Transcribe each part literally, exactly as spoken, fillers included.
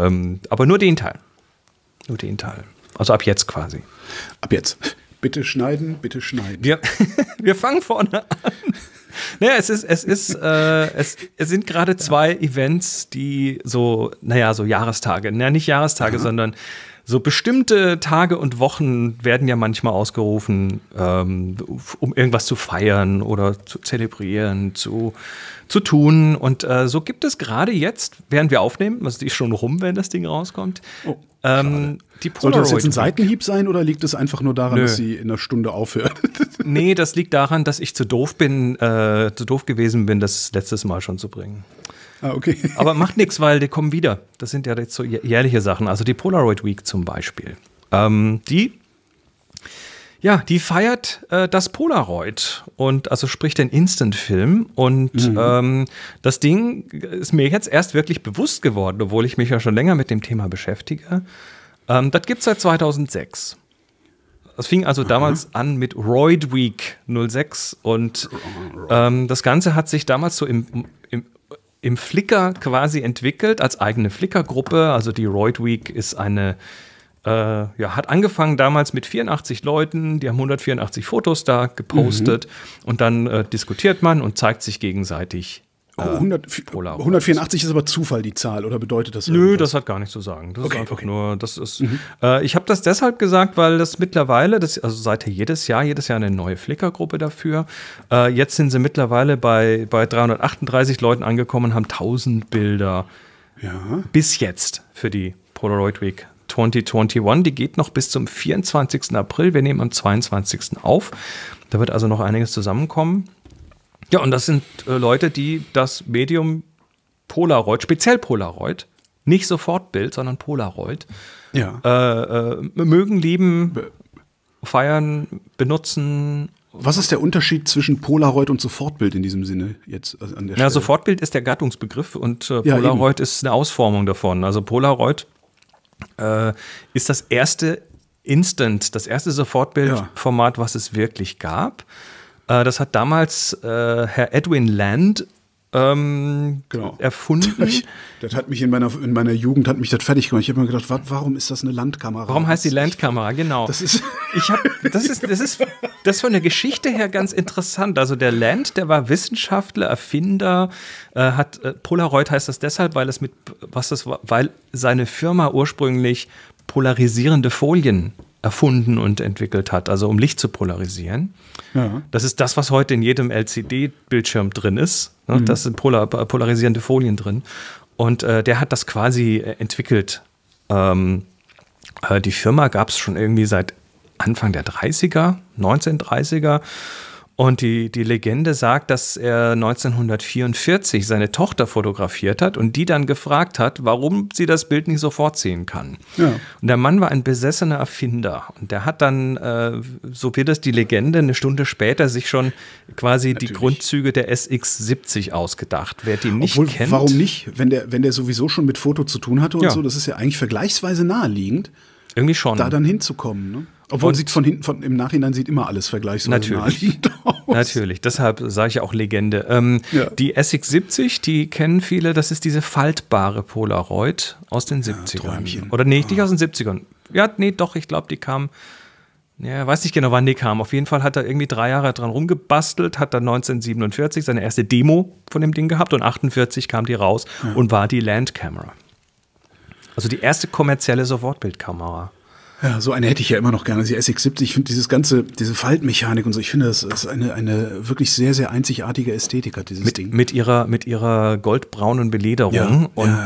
Ähm, aber nur den Teil. Nur den Teil. Also ab jetzt quasi. Ab jetzt. Bitte schneiden, bitte schneiden. Wir, wir fangen vorne an. Naja, es ist, es ist, äh, es, es sind gerade zwei Events, die so, naja, so Jahrestage, naja, nicht Jahrestage, Aha. sondern so bestimmte Tage und Wochen werden ja manchmal ausgerufen, ähm, um irgendwas zu feiern oder zu zelebrieren, zu, zu tun. Und äh, so gibt es gerade jetzt, während wir aufnehmen, also die ist schon rum, wenn das Ding rauskommt, oh, ähm, die Polaroid Sollte das jetzt ein Seitenhieb sein oder liegt es einfach nur daran, Nö. dass sie in einer Stunde aufhört? Nee, das liegt daran, dass ich zu doof bin, äh, zu doof gewesen bin, das letztes Mal schon zu bringen. Ah, okay. Aber macht nichts, weil die kommen wieder. Das sind ja jetzt so jährliche Sachen. Also die Polaroid Week zum Beispiel. Ähm, die, ja, die feiert äh, das Polaroid und also sprich den Instant-Film. Und mhm. ähm, das Ding ist mir jetzt erst wirklich bewusst geworden, obwohl ich mich ja schon länger mit dem Thema beschäftige. Ähm, das gibt es seit zweitausendsechs. Das fing also Aha. damals an mit Roid Week null sechs und ähm, das Ganze hat sich damals so im, im im Flickr quasi entwickelt als eigene Flickr-Gruppe. Also die Roid Week ist eine, äh, ja, hat angefangen damals mit vierundachtzig Leuten, die haben hundertvierundachtzig Fotos da gepostet mhm. und dann äh, diskutiert man und zeigt sich gegenseitig. Äh, oh, hundert, hundertvierundachtzig ist aber Zufall die Zahl, oder bedeutet das irgendwas? Nö, das hat gar nichts zu sagen. Das okay, ist einfach okay. nur, das ist, mhm. äh, ich habe das deshalb gesagt, weil das mittlerweile, das, also seither jedes Jahr, jedes Jahr eine neue Flickr-Gruppe dafür. Äh, jetzt sind sie mittlerweile bei, bei dreihundertachtunddreißig Leuten angekommen, haben tausend Bilder ja. bis jetzt für die Polaroid Week zwanzig einundzwanzig. Die geht noch bis zum vierundzwanzigsten April. Wir nehmen am zweiundzwanzigsten auf. Da wird also noch einiges zusammenkommen. Ja, und das sind äh, Leute, die das Medium Polaroid, speziell Polaroid, nicht Sofortbild, sondern Polaroid, ja. äh, äh, mögen, lieben, feiern, benutzen. Was ist der Unterschied zwischen Polaroid und Sofortbild in diesem Sinne jetzt also an der Stelle? Ja, Sofortbild ist der Gattungsbegriff und äh, ja, Polaroid eben. ist eine Ausformung davon. Also Polaroid äh, ist das erste Instant, das erste Sofortbildformat, ja. was es wirklich gab. Das hat damals äh, Herr Edwin Land ähm, genau. erfunden. Das, das hat mich in meiner, in meiner Jugend hat mich das fertig gemacht. Ich habe mir gedacht, wa warum ist das eine Landkamera? Warum heißt die Landkamera? Genau. Das ist, ich hab, das ist, das ist, das ist von der Geschichte her ganz interessant. Also der Land, der war Wissenschaftler, Erfinder, äh, hat äh, Polaroid heißt das deshalb, weil es mit, was das war, weil seine Firma ursprünglich polarisierende Folien erfunden und entwickelt hat, also um Licht zu polarisieren. Ja. Das ist das, was heute in jedem L C D-Bildschirm drin ist. Ne? Mhm. Das sind polar polarisierende Folien drin. Und äh, der hat das quasi äh, entwickelt. Ähm, äh, die Firma gab es schon irgendwie seit Anfang der dreißiger, neunzehnhundertdreißiger. Und die, die Legende sagt, dass er neunzehnhundertvierundvierzig seine Tochter fotografiert hat und die dann gefragt hat, warum sie das Bild nicht sofort sehen kann. Ja. Und der Mann war ein besessener Erfinder. Und der hat dann, äh, so wird es die Legende, eine Stunde später sich schon quasi Natürlich. die Grundzüge der S X siebzig ausgedacht. Wer die nicht Obwohl, kennt. Warum nicht? Wenn der, wenn der sowieso schon mit Foto zu tun hatte und ja. so, das ist ja eigentlich vergleichsweise naheliegend. Irgendwie schon. Da dann hinzukommen, ne? Obwohl sieht von hinten, von, im Nachhinein sieht immer alles vergleichsweise Natürlich. aus. Natürlich, deshalb sage ich auch Legende. Ähm, ja. Die S X siebzig, die kennen viele, das ist diese faltbare Polaroid aus den siebzigern. Ja, Oder nee, ah. nicht aus den siebzigern. Ja, nee, doch, ich glaube, die kam, ja, weiß nicht genau, wann die kam. Auf jeden Fall hat er irgendwie drei Jahre dran rumgebastelt, hat dann neunzehnhundertsiebenundvierzig seine erste Demo von dem Ding gehabt und achtundvierzig kam die raus ja. und war die Landkamera. Also die erste kommerzielle Sofortbildkamera. Ja, so eine hätte ich ja immer noch gerne, die S X siebzig. Ich finde dieses ganze, diese Faltmechanik und so, ich finde, das ist eine, eine wirklich sehr, sehr einzigartige Ästhetik hat dieses mit, Ding. Mit ihrer, mit ihrer goldbraunen Belederung. Ja, und ja,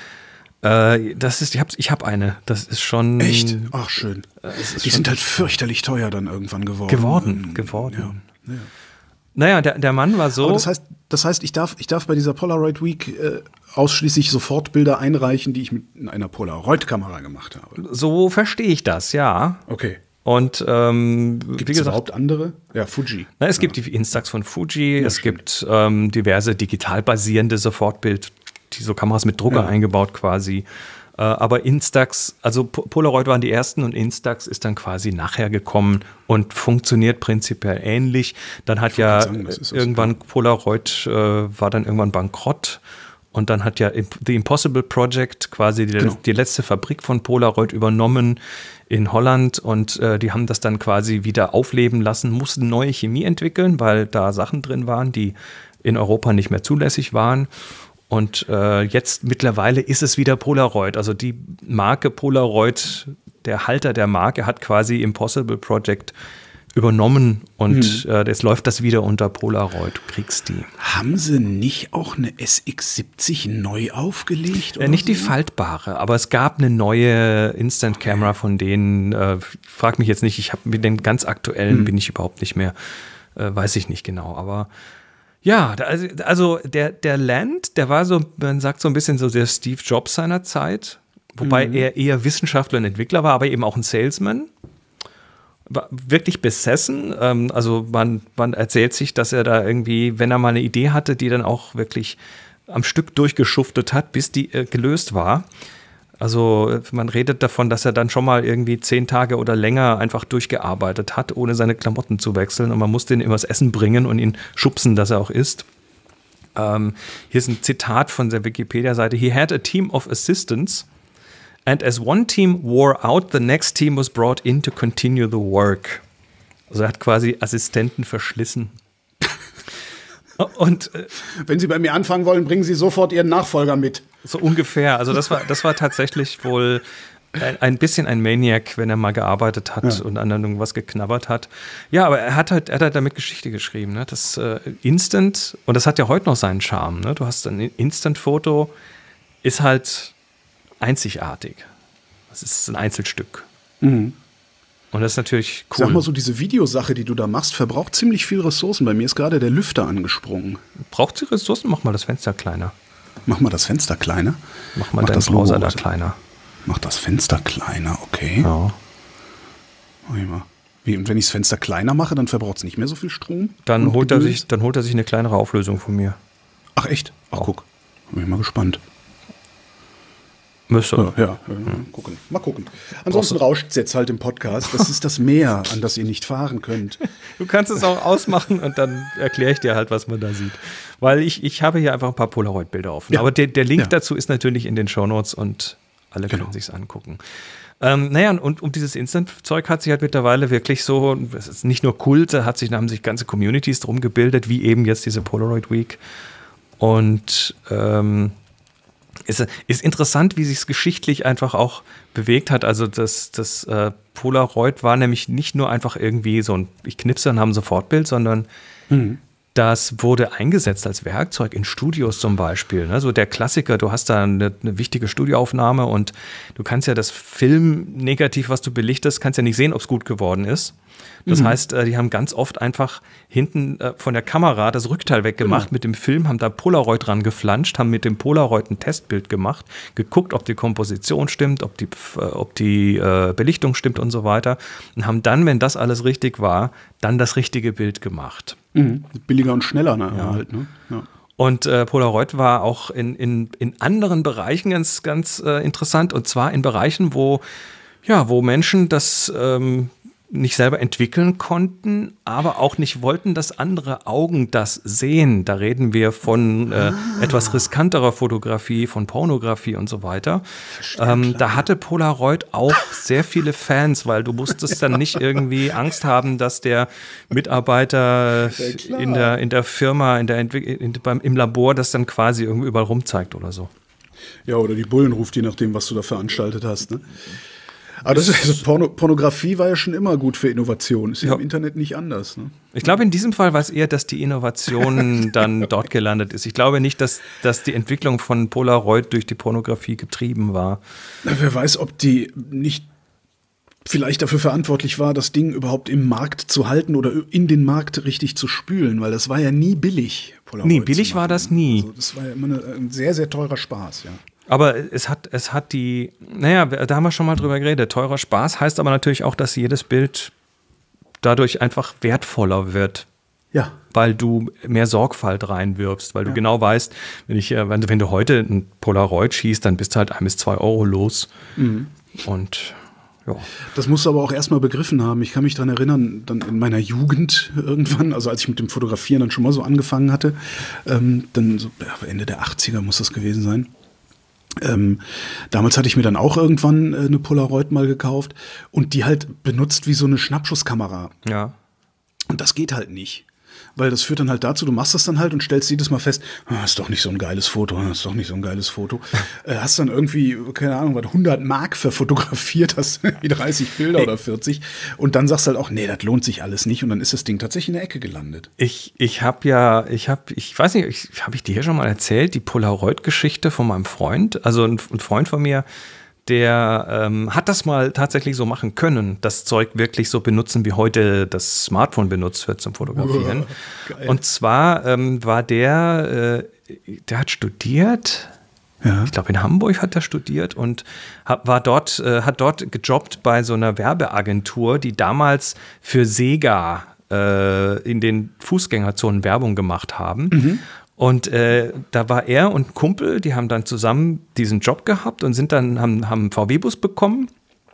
ja. Äh, das ist, ich habe ich hab eine, das ist schon. Echt? Ach, schön. Äh, die sind halt fürchterlich teuer dann irgendwann geworden. Geworden, ähm, geworden. Ja, ja. Naja, der, der Mann war so. Aber das heißt, das heißt ich, darf, ich darf bei dieser Polaroid Week äh, ausschließlich Sofortbilder einreichen, die ich mit einer Polaroid-Kamera gemacht habe. So verstehe ich das, ja. Okay. Und ähm, gibt es überhaupt andere? Ja, Fuji. Na, es ja. gibt die Instax von Fuji, ja, es stimmt. gibt ähm, diverse digital basierende Sofortbild, die so Kameras mit Drucker ja. eingebaut quasi. Äh, aber Instax, also Polaroid waren die ersten und Instax ist dann quasi nachher gekommen und funktioniert prinzipiell ähnlich. Dann hat ja sagen, irgendwann so. Polaroid äh, war dann irgendwann bankrott. Und dann hat ja The Impossible Project quasi die, genau. die letzte Fabrik von Polaroid übernommen in Holland und äh, die haben das dann quasi wieder aufleben lassen, mussten neue Chemie entwickeln, weil da Sachen drin waren, die in Europa nicht mehr zulässig waren. Und äh, jetzt mittlerweile ist es wieder Polaroid. Also die Marke Polaroid, der Halter der Marke hat quasi Impossible Project übernommen und mhm. äh, jetzt läuft das wieder unter Polaroid. Du kriegst die. Haben sie nicht auch eine S X siebzig neu aufgelegt? Äh, nicht so? Die faltbare, aber es gab eine neue Instant okay. Camera von denen. Äh, frag mich jetzt nicht, ich habe mit den ganz aktuellen mhm. bin ich überhaupt nicht mehr, äh, weiß ich nicht genau, aber ja, also, also der, der Land, der war so, man sagt so ein bisschen so der Steve Jobs seiner Zeit, wobei mhm. er eher Wissenschaftler und Entwickler war, aber eben auch ein Salesman. War wirklich besessen. Ähm, also man, man erzählt sich, dass er da irgendwie, wenn er mal eine Idee hatte, die dann auch wirklich am Stück durchgeschuftet hat, bis die äh, gelöst war. Also man redet davon, dass er dann schon mal irgendwie zehn Tage oder länger einfach durchgearbeitet hat, ohne seine Klamotten zu wechseln. Und man musste ihn immer das Essen bringen und ihn schubsen, dass er auch isst. Ähm, hier ist ein Zitat von der Wikipedia-Seite. He had a team of assistants. And as one team wore out, the next team was brought in to continue the work. Also er hat quasi Assistenten verschlissen. Und äh, wenn Sie bei mir anfangen wollen, bringen Sie sofort Ihren Nachfolger mit. So ungefähr. Also das war, das war tatsächlich wohl ein, ein bisschen ein Maniac, wenn er mal gearbeitet hat ja. und an irgendwas geknabbert hat. Ja, aber er hat halt, er hat halt damit Geschichte geschrieben. Ne? Das äh, Instant, und das hat ja heute noch seinen Charme. Ne? Du hast ein Instant-Foto, ist halt einzigartig. Das ist ein Einzelstück. Mhm. Und das ist natürlich cool. Sag mal so, diese Videosache, die du da machst, verbraucht ziemlich viel Ressourcen. Bei mir ist gerade der Lüfter angesprungen. Braucht sie Ressourcen? Mach mal das Fenster kleiner. Mach mal das Fenster kleiner? Mach mal Mach deinen Browser da kleiner. Mach das Fenster kleiner, okay. Ja. Wie, und wenn ich das Fenster kleiner mache, dann verbraucht es nicht mehr so viel Strom? Dann holt, er sich, dann holt er sich eine kleinere Auflösung von mir. Ach echt? Ach oh. Guck, bin ich mal gespannt. Müsste. Ja, ja, ja, gucken. Mal gucken. Ansonsten rauscht es jetzt halt im Podcast. Das ist das Meer, an das ihr nicht fahren könnt. Du kannst es auch ausmachen und dann erkläre ich dir halt, was man da sieht. Weil ich, ich habe hier einfach ein paar Polaroid-Bilder offen. Ja. Aber der, der Link ja. dazu ist natürlich in den Shownotes und alle genau. können sich es angucken. Ähm, naja, und um dieses Instant-Zeug hat sich halt mittlerweile wirklich so, es ist nicht nur Kult, da hat sich, da haben sich ganze Communities drum gebildet, wie eben jetzt diese Polaroid Week. Und ähm, Ist, ist interessant, wie sich es geschichtlich einfach auch bewegt hat. Also das, das äh, Polaroid war nämlich nicht nur einfach irgendwie so ein, ich knipse und habe ein Sofortbild, sondern mhm. das wurde eingesetzt als Werkzeug in Studios zum Beispiel. Ne? So der Klassiker, du hast da eine, eine wichtige Studioaufnahme und du kannst ja das Filmnegativ, was du belichtest, kannst ja nicht sehen, ob es gut geworden ist. Das mhm. heißt, die haben ganz oft einfach hinten von der Kamera das Rückteil weggemacht genau. mit dem Film, haben da Polaroid dran geflanscht, haben mit dem Polaroid ein Testbild gemacht, geguckt, ob die Komposition stimmt, ob die, ob die äh, Belichtung stimmt und so weiter und haben dann, wenn das alles richtig war, dann das richtige Bild gemacht. Mhm. Billiger und schneller, ne? Ja. Halt, ne? Ja. Und äh, Polaroid war auch in, in, in anderen Bereichen ganz, ganz äh, interessant und zwar in Bereichen, wo, ja, wo Menschen das ähm, nicht selber entwickeln konnten, aber auch nicht wollten, dass andere Augen das sehen. Da reden wir von äh, ah. etwas riskanterer Fotografie, von Pornografie und so weiter. Ähm, da hatte Polaroid auch sehr viele Fans, weil du musstest dann nicht irgendwie Angst haben, dass der Mitarbeiter ja, in, der, in der Firma, in der Entwick- in, beim, im Labor das dann quasi irgendwie überall rumzeigt oder so. Ja, oder die Bullen ruft, je nachdem, was du da veranstaltet hast, ne? Aber das ist, also Porno, Pornografie war ja schon immer gut für Innovation. Ist ja im Internet nicht anders. Ne? Ich glaube, in diesem Fall war es eher, dass die Innovation dann dort gelandet ist. Ich glaube nicht, dass, dass die Entwicklung von Polaroid durch die Pornografie getrieben war. Na, wer weiß, ob die nicht vielleicht dafür verantwortlich war, das Ding überhaupt im Markt zu halten oder in den Markt richtig zu spülen, weil das war ja nie billig. Polaroid nee, billig war das nie. Also das war ja immer eine, ein sehr, sehr teurer Spaß, ja. Aber es hat, es hat die, naja, da haben wir schon mal drüber geredet. Teurer Spaß heißt aber natürlich auch, dass jedes Bild dadurch einfach wertvoller wird. Ja. Weil du mehr Sorgfalt reinwirfst, weil du ja. genau weißt, wenn, ich, wenn, du, wenn du heute ein Polaroid schießt, dann bist du halt ein bis zwei Euro los. Mhm. Und Ja. Das musst du aber auch erstmal begriffen haben. Ich kann mich daran erinnern, dann in meiner Jugend irgendwann, also als ich mit dem Fotografieren dann schon mal so angefangen hatte, ähm, dann so ja, Ende der achtziger muss das gewesen sein. Ähm, damals hatte ich mir dann auch irgendwann äh, eine Polaroid mal gekauft und die halt benutzt wie so eine Schnappschusskamera. Ja. Und das geht halt nicht. Weil das führt dann halt dazu, du machst das dann halt und stellst jedes Mal fest, ah, ist doch nicht so ein geiles Foto, ist doch nicht so ein geiles Foto. äh, hast dann irgendwie, keine Ahnung, was hundert Mark verfotografiert, hast wie dreißig Bilder hey. oder vierzig und dann sagst du halt auch, nee, das lohnt sich alles nicht und dann ist das Ding tatsächlich in der Ecke gelandet. Ich, ich habe ja, ich habe, ich weiß nicht, habe ich dir hier schon mal erzählt, die Polaroid-Geschichte von meinem Freund, also ein, ein Freund von mir, der ähm, hat das mal tatsächlich so machen können, das Zeug wirklich so benutzen, wie heute das Smartphone benutzt wird zum Fotografieren. Oh, und zwar ähm, war der, äh, der hat studiert, ja. ich glaube in Hamburg hat er studiert und hat, war dort, äh, hat dort gejobbt bei so einer Werbeagentur, die damals für Sega äh, in den Fußgängerzonen Werbung gemacht haben. Mhm. Und äh, da war er und ein Kumpel, die haben dann zusammen diesen Job gehabt und sind dann, haben, haben einen V W-Bus bekommen.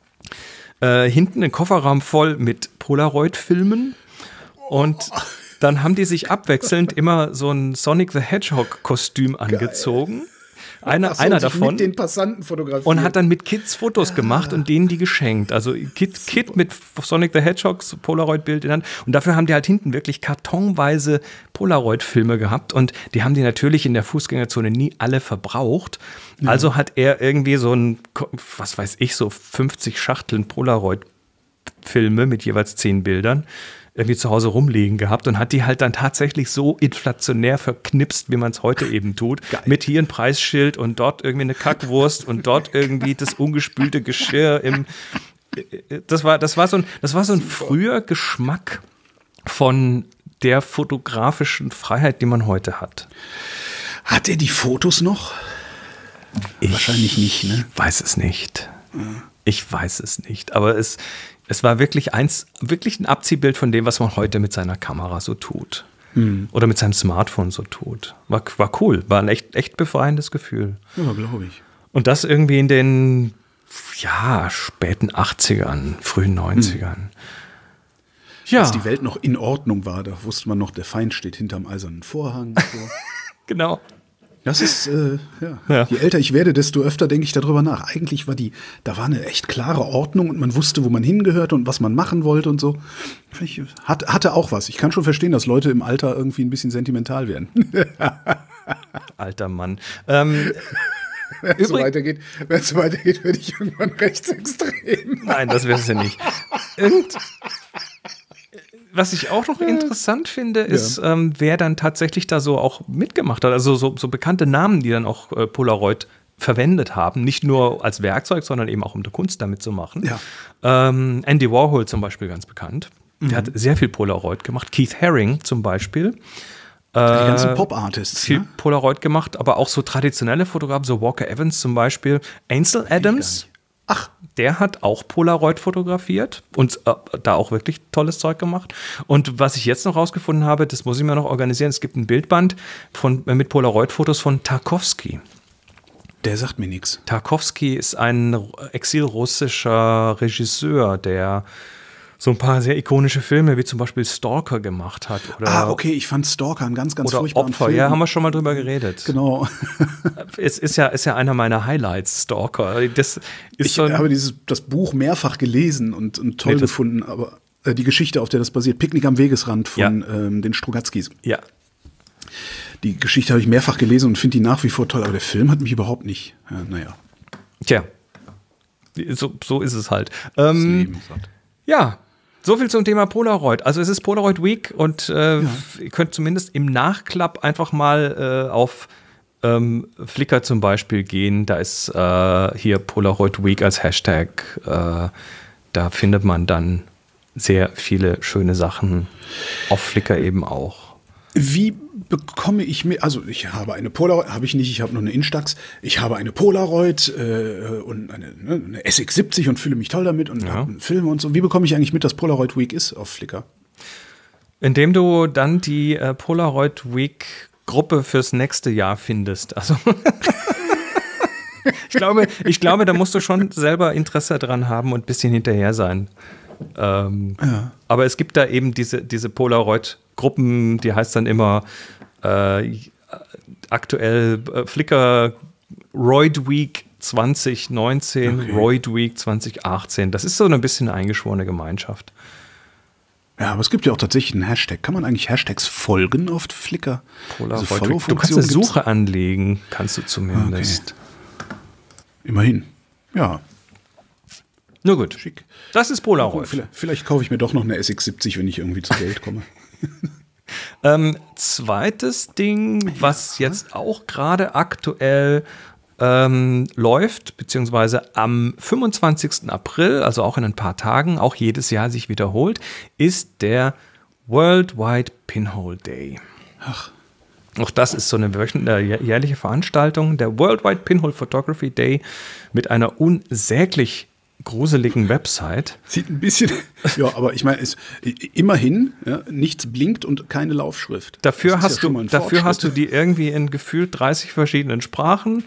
Äh, hinten einen Kofferraum voll mit Polaroid-Filmen. Und dann haben die sich abwechselnd immer so ein Sonic the Hedgehog-Kostüm angezogen. Einer, so, einer davon. Mit den Passanten fotografiert. Und hat dann mit Kids Fotos ja. gemacht und denen die geschenkt. Also Kid, Kid mit Sonic the Hedgehogs Polaroid-Bild in der Hand. Und dafür haben die halt hinten wirklich kartonweise Polaroid-Filme gehabt. Und die haben die natürlich in der Fußgängerzone nie alle verbraucht. Ja. Also hat er irgendwie so ein, was weiß ich, so fünfzig Schachteln Polaroid-Filme mit jeweils zehn Bildern irgendwie zu Hause rumliegen gehabt und hat die halt dann tatsächlich so inflationär verknipst, wie man es heute eben tut. Geil. Mit hier ein Preisschild und dort irgendwie eine Kackwurst und dort irgendwie das ungespülte Geschirr im. Das war, das war so ein, das war so ein früher Geschmack von der fotografischen Freiheit, die man heute hat. Hat er die Fotos noch? Ich Wahrscheinlich nicht, ne? Weiß es nicht. Ja. Ich weiß es nicht. Aber es. Es war wirklich eins, wirklich ein Abziehbild von dem, was man heute mit seiner Kamera so tut. Hm. Oder mit seinem Smartphone so tut. War, war cool, war ein echt, echt befreiendes Gefühl. Ja, glaube ich. Und das irgendwie in den ja, späten achtzigern, frühen neunzigern. Hm. Ja. Als die Welt noch in Ordnung war, da wusste man noch, der Feind steht hinterm eisernen Vorhang. So. Genau. Das ist, äh, ja. ja. Je älter ich werde, desto öfter denke ich darüber nach. Eigentlich war die, da war eine echt klare Ordnung und man wusste, wo man hingehörte und was man machen wollte und so. Ich, hat, hatte auch was. Ich kann schon verstehen, dass Leute im Alter irgendwie ein bisschen sentimental werden. Alter Mann. Ähm, wenn es so weitergeht, wenn es so weitergeht, werde ich irgendwann rechtsextrem. Nein, das wirst du nicht. Und was ich auch noch interessant finde, ist, ja. ähm, wer dann tatsächlich da so auch mitgemacht hat. Also so, so bekannte Namen, die dann auch äh, Polaroid verwendet haben. Nicht nur als Werkzeug, sondern eben auch um die Kunst damit zu machen. Ja. Ähm, Andy Warhol zum Beispiel ganz bekannt. Mhm. Der hat sehr viel Polaroid gemacht. Keith Haring zum Beispiel. Die ganzen Pop-Artists. Viel ne? Polaroid gemacht, aber auch so traditionelle Fotografen, so Walker Evans zum Beispiel. Ansel Adams. Ach, der hat auch Polaroid fotografiert und äh, da auch wirklich tolles Zeug gemacht. Und was ich jetzt noch rausgefunden habe, das muss ich mir noch organisieren, es gibt ein Bildband von, äh, mit Polaroid-Fotos von Tarkovsky. Der sagt mir nichts. Tarkovsky ist ein exilrussischer Regisseur, der so ein paar sehr ikonische Filme wie zum Beispiel Stalker gemacht hat. Oder ah, okay, ich fand Stalker einen ganz, ganz oder furchtbaren Opfer. Film. Ja, haben wir schon mal drüber geredet. Genau. Es ist ja, ist ja einer meiner Highlighs, Stalker. Das ist ich so habe dieses, das Buch mehrfach gelesen und, und toll nee, gefunden, aber äh, die Geschichte, auf der das basiert, Picknick am Wegesrand von ja. ähm, den Strugatzkis. Ja. Die Geschichte habe ich mehrfach gelesen und finde die nach wie vor toll, aber der Film hat mich überhaupt nicht. Ja, naja. Tja, so, so ist es halt. Ähm, das Leben hat. Ja. So viel zum Thema Polaroid. Also es ist Polaroid Week und äh, ja. ihr könnt zumindest im Nachklapp einfach mal äh, auf ähm, Flickr zum Beispiel gehen. Da ist äh, hier Polaroid Week als Hashtag. Äh, da findet man dann sehr viele schöne Sachen. Auf Flickr eben auch. Wie bekomme ich mir, also ich habe eine Polaroid, habe ich nicht, ich habe nur eine Instax, ich habe eine Polaroid äh, und eine, ne, eine S X siebzig und fühle mich toll damit und ja. habe einen Film und so. Wie bekomme ich eigentlich mit, dass Polaroid Week ist auf Flickr? Indem du dann die äh, Polaroid Week Gruppe fürs nächste Jahr findest. Also ich, glaube, ich glaube, da musst du schon selber Interesse dran haben und ein bisschen hinterher sein. Ähm, ja. Aber es gibt da eben diese, diese Polaroid-Gruppen, die heißt dann immer äh, aktuell äh, Flickr Roid Week zwanzig neunzehn, okay. Roid Week zwanzig achtzehn. Das ist so ein bisschen eine eingeschworene Gemeinschaft. Ja, aber es gibt ja auch tatsächlich einen Hashtag. Kann man eigentlich Hashtags folgen auf Flickr? Polaroid also du kannst eine Suche gibt's? anlegen, kannst du zumindest. Okay. Immerhin. Ja. Nur gut. Schick. Das ist Polaroid. Oh, vielleicht, vielleicht kaufe ich mir doch noch eine S X siebzig, wenn ich irgendwie zu Geld komme. ähm, zweites Ding, was ja. jetzt auch gerade aktuell ähm, läuft, beziehungsweise am fünfundzwanzigsten April, also auch in ein paar Tagen, auch jedes Jahr sich wiederholt, ist der Worldwide Pinhole Day. Ach. Auch das ist so eine wöchentliche, jährliche Veranstaltung, der Worldwide Pinhole Photography Day mit einer unsäglich gruseligen Website. Sieht ein bisschen, ja, aber ich meine, es, immerhin, ja, nichts blinkt und keine Laufschrift. Dafür, hast, ja du, dafür hast du die irgendwie in gefühlt dreißig verschiedenen Sprachen.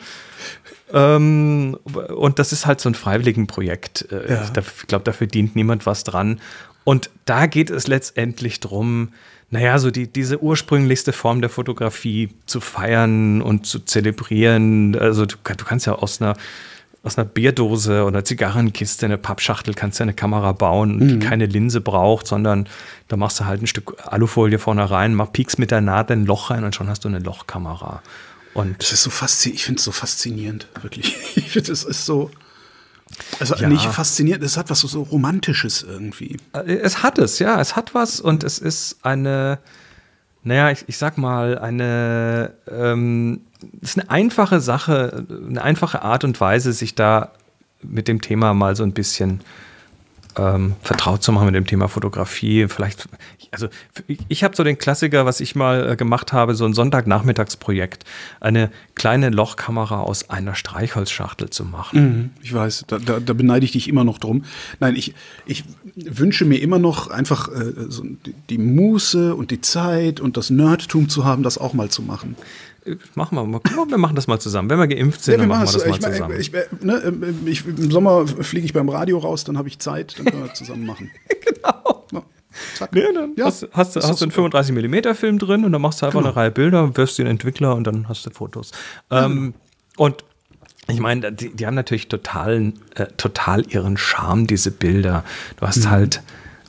Ähm, und das ist halt so ein Freiwilligenprojekt. Ja. Ich, ich glaube, da verdient niemand was dran. Und da geht es letztendlich drum, naja, so die, diese ursprünglichste Form der Fotografie zu feiern und zu zelebrieren. Also du, du kannst ja aus einer Aus einer Bierdose oder Zigarrenkiste, eine Pappschachtel, kannst du eine Kamera bauen, mhm. die keine Linse braucht, sondern da machst du halt ein Stück Alufolie vorne rein, mach, piekst mit der Nadel ein Loch rein und schon hast du eine Lochkamera. Und das ist so faszinierend. Ich finde es so faszinierend, wirklich. Ich finde, es ist so. Also ja. nicht faszinierend, es hat was so, so Romantisches irgendwie. Es hat es, ja, es hat was und es ist eine, naja, ich, ich sag mal, eine, ähm, es ist eine einfache Sache, eine einfache Art und Weise, sich da mit dem Thema mal so ein bisschen ähm, vertraut zu machen mit dem Thema Fotografie. Vielleicht, also ich, ich habe so den Klassiker, was ich mal äh, gemacht habe, so ein Sonntagnachmittagsprojekt, eine kleine Lochkamera aus einer Streichholzschachtel zu machen. Mhm, ich weiß, da, da, da beneide ich dich immer noch drum. Nein, ich, ich wünsche mir immer noch einfach äh, so die, die Muße und die Zeit und das Nerdtum zu haben, das auch mal zu machen. Machen wir mal. Wir machen das mal zusammen. Wenn wir geimpft sind, ja, wir dann machen wir das mal ich, zusammen. Ich, ich, ne, ich, Im Sommer fliege ich beim Radio raus, dann habe ich Zeit, dann können wir zusammen machen. Genau. Ja, zack. Nee, dann ja, hast, hast, hast du einen fünfunddreißig Millimeter Film drin und dann machst du einfach genau. eine Reihe Bilder, wirfst den Entwickler und dann hast du Fotos. Ja, ähm, genau. Und ich meine, die, die haben natürlich total, äh, total ihren Charme, diese Bilder. Du hast mhm. halt,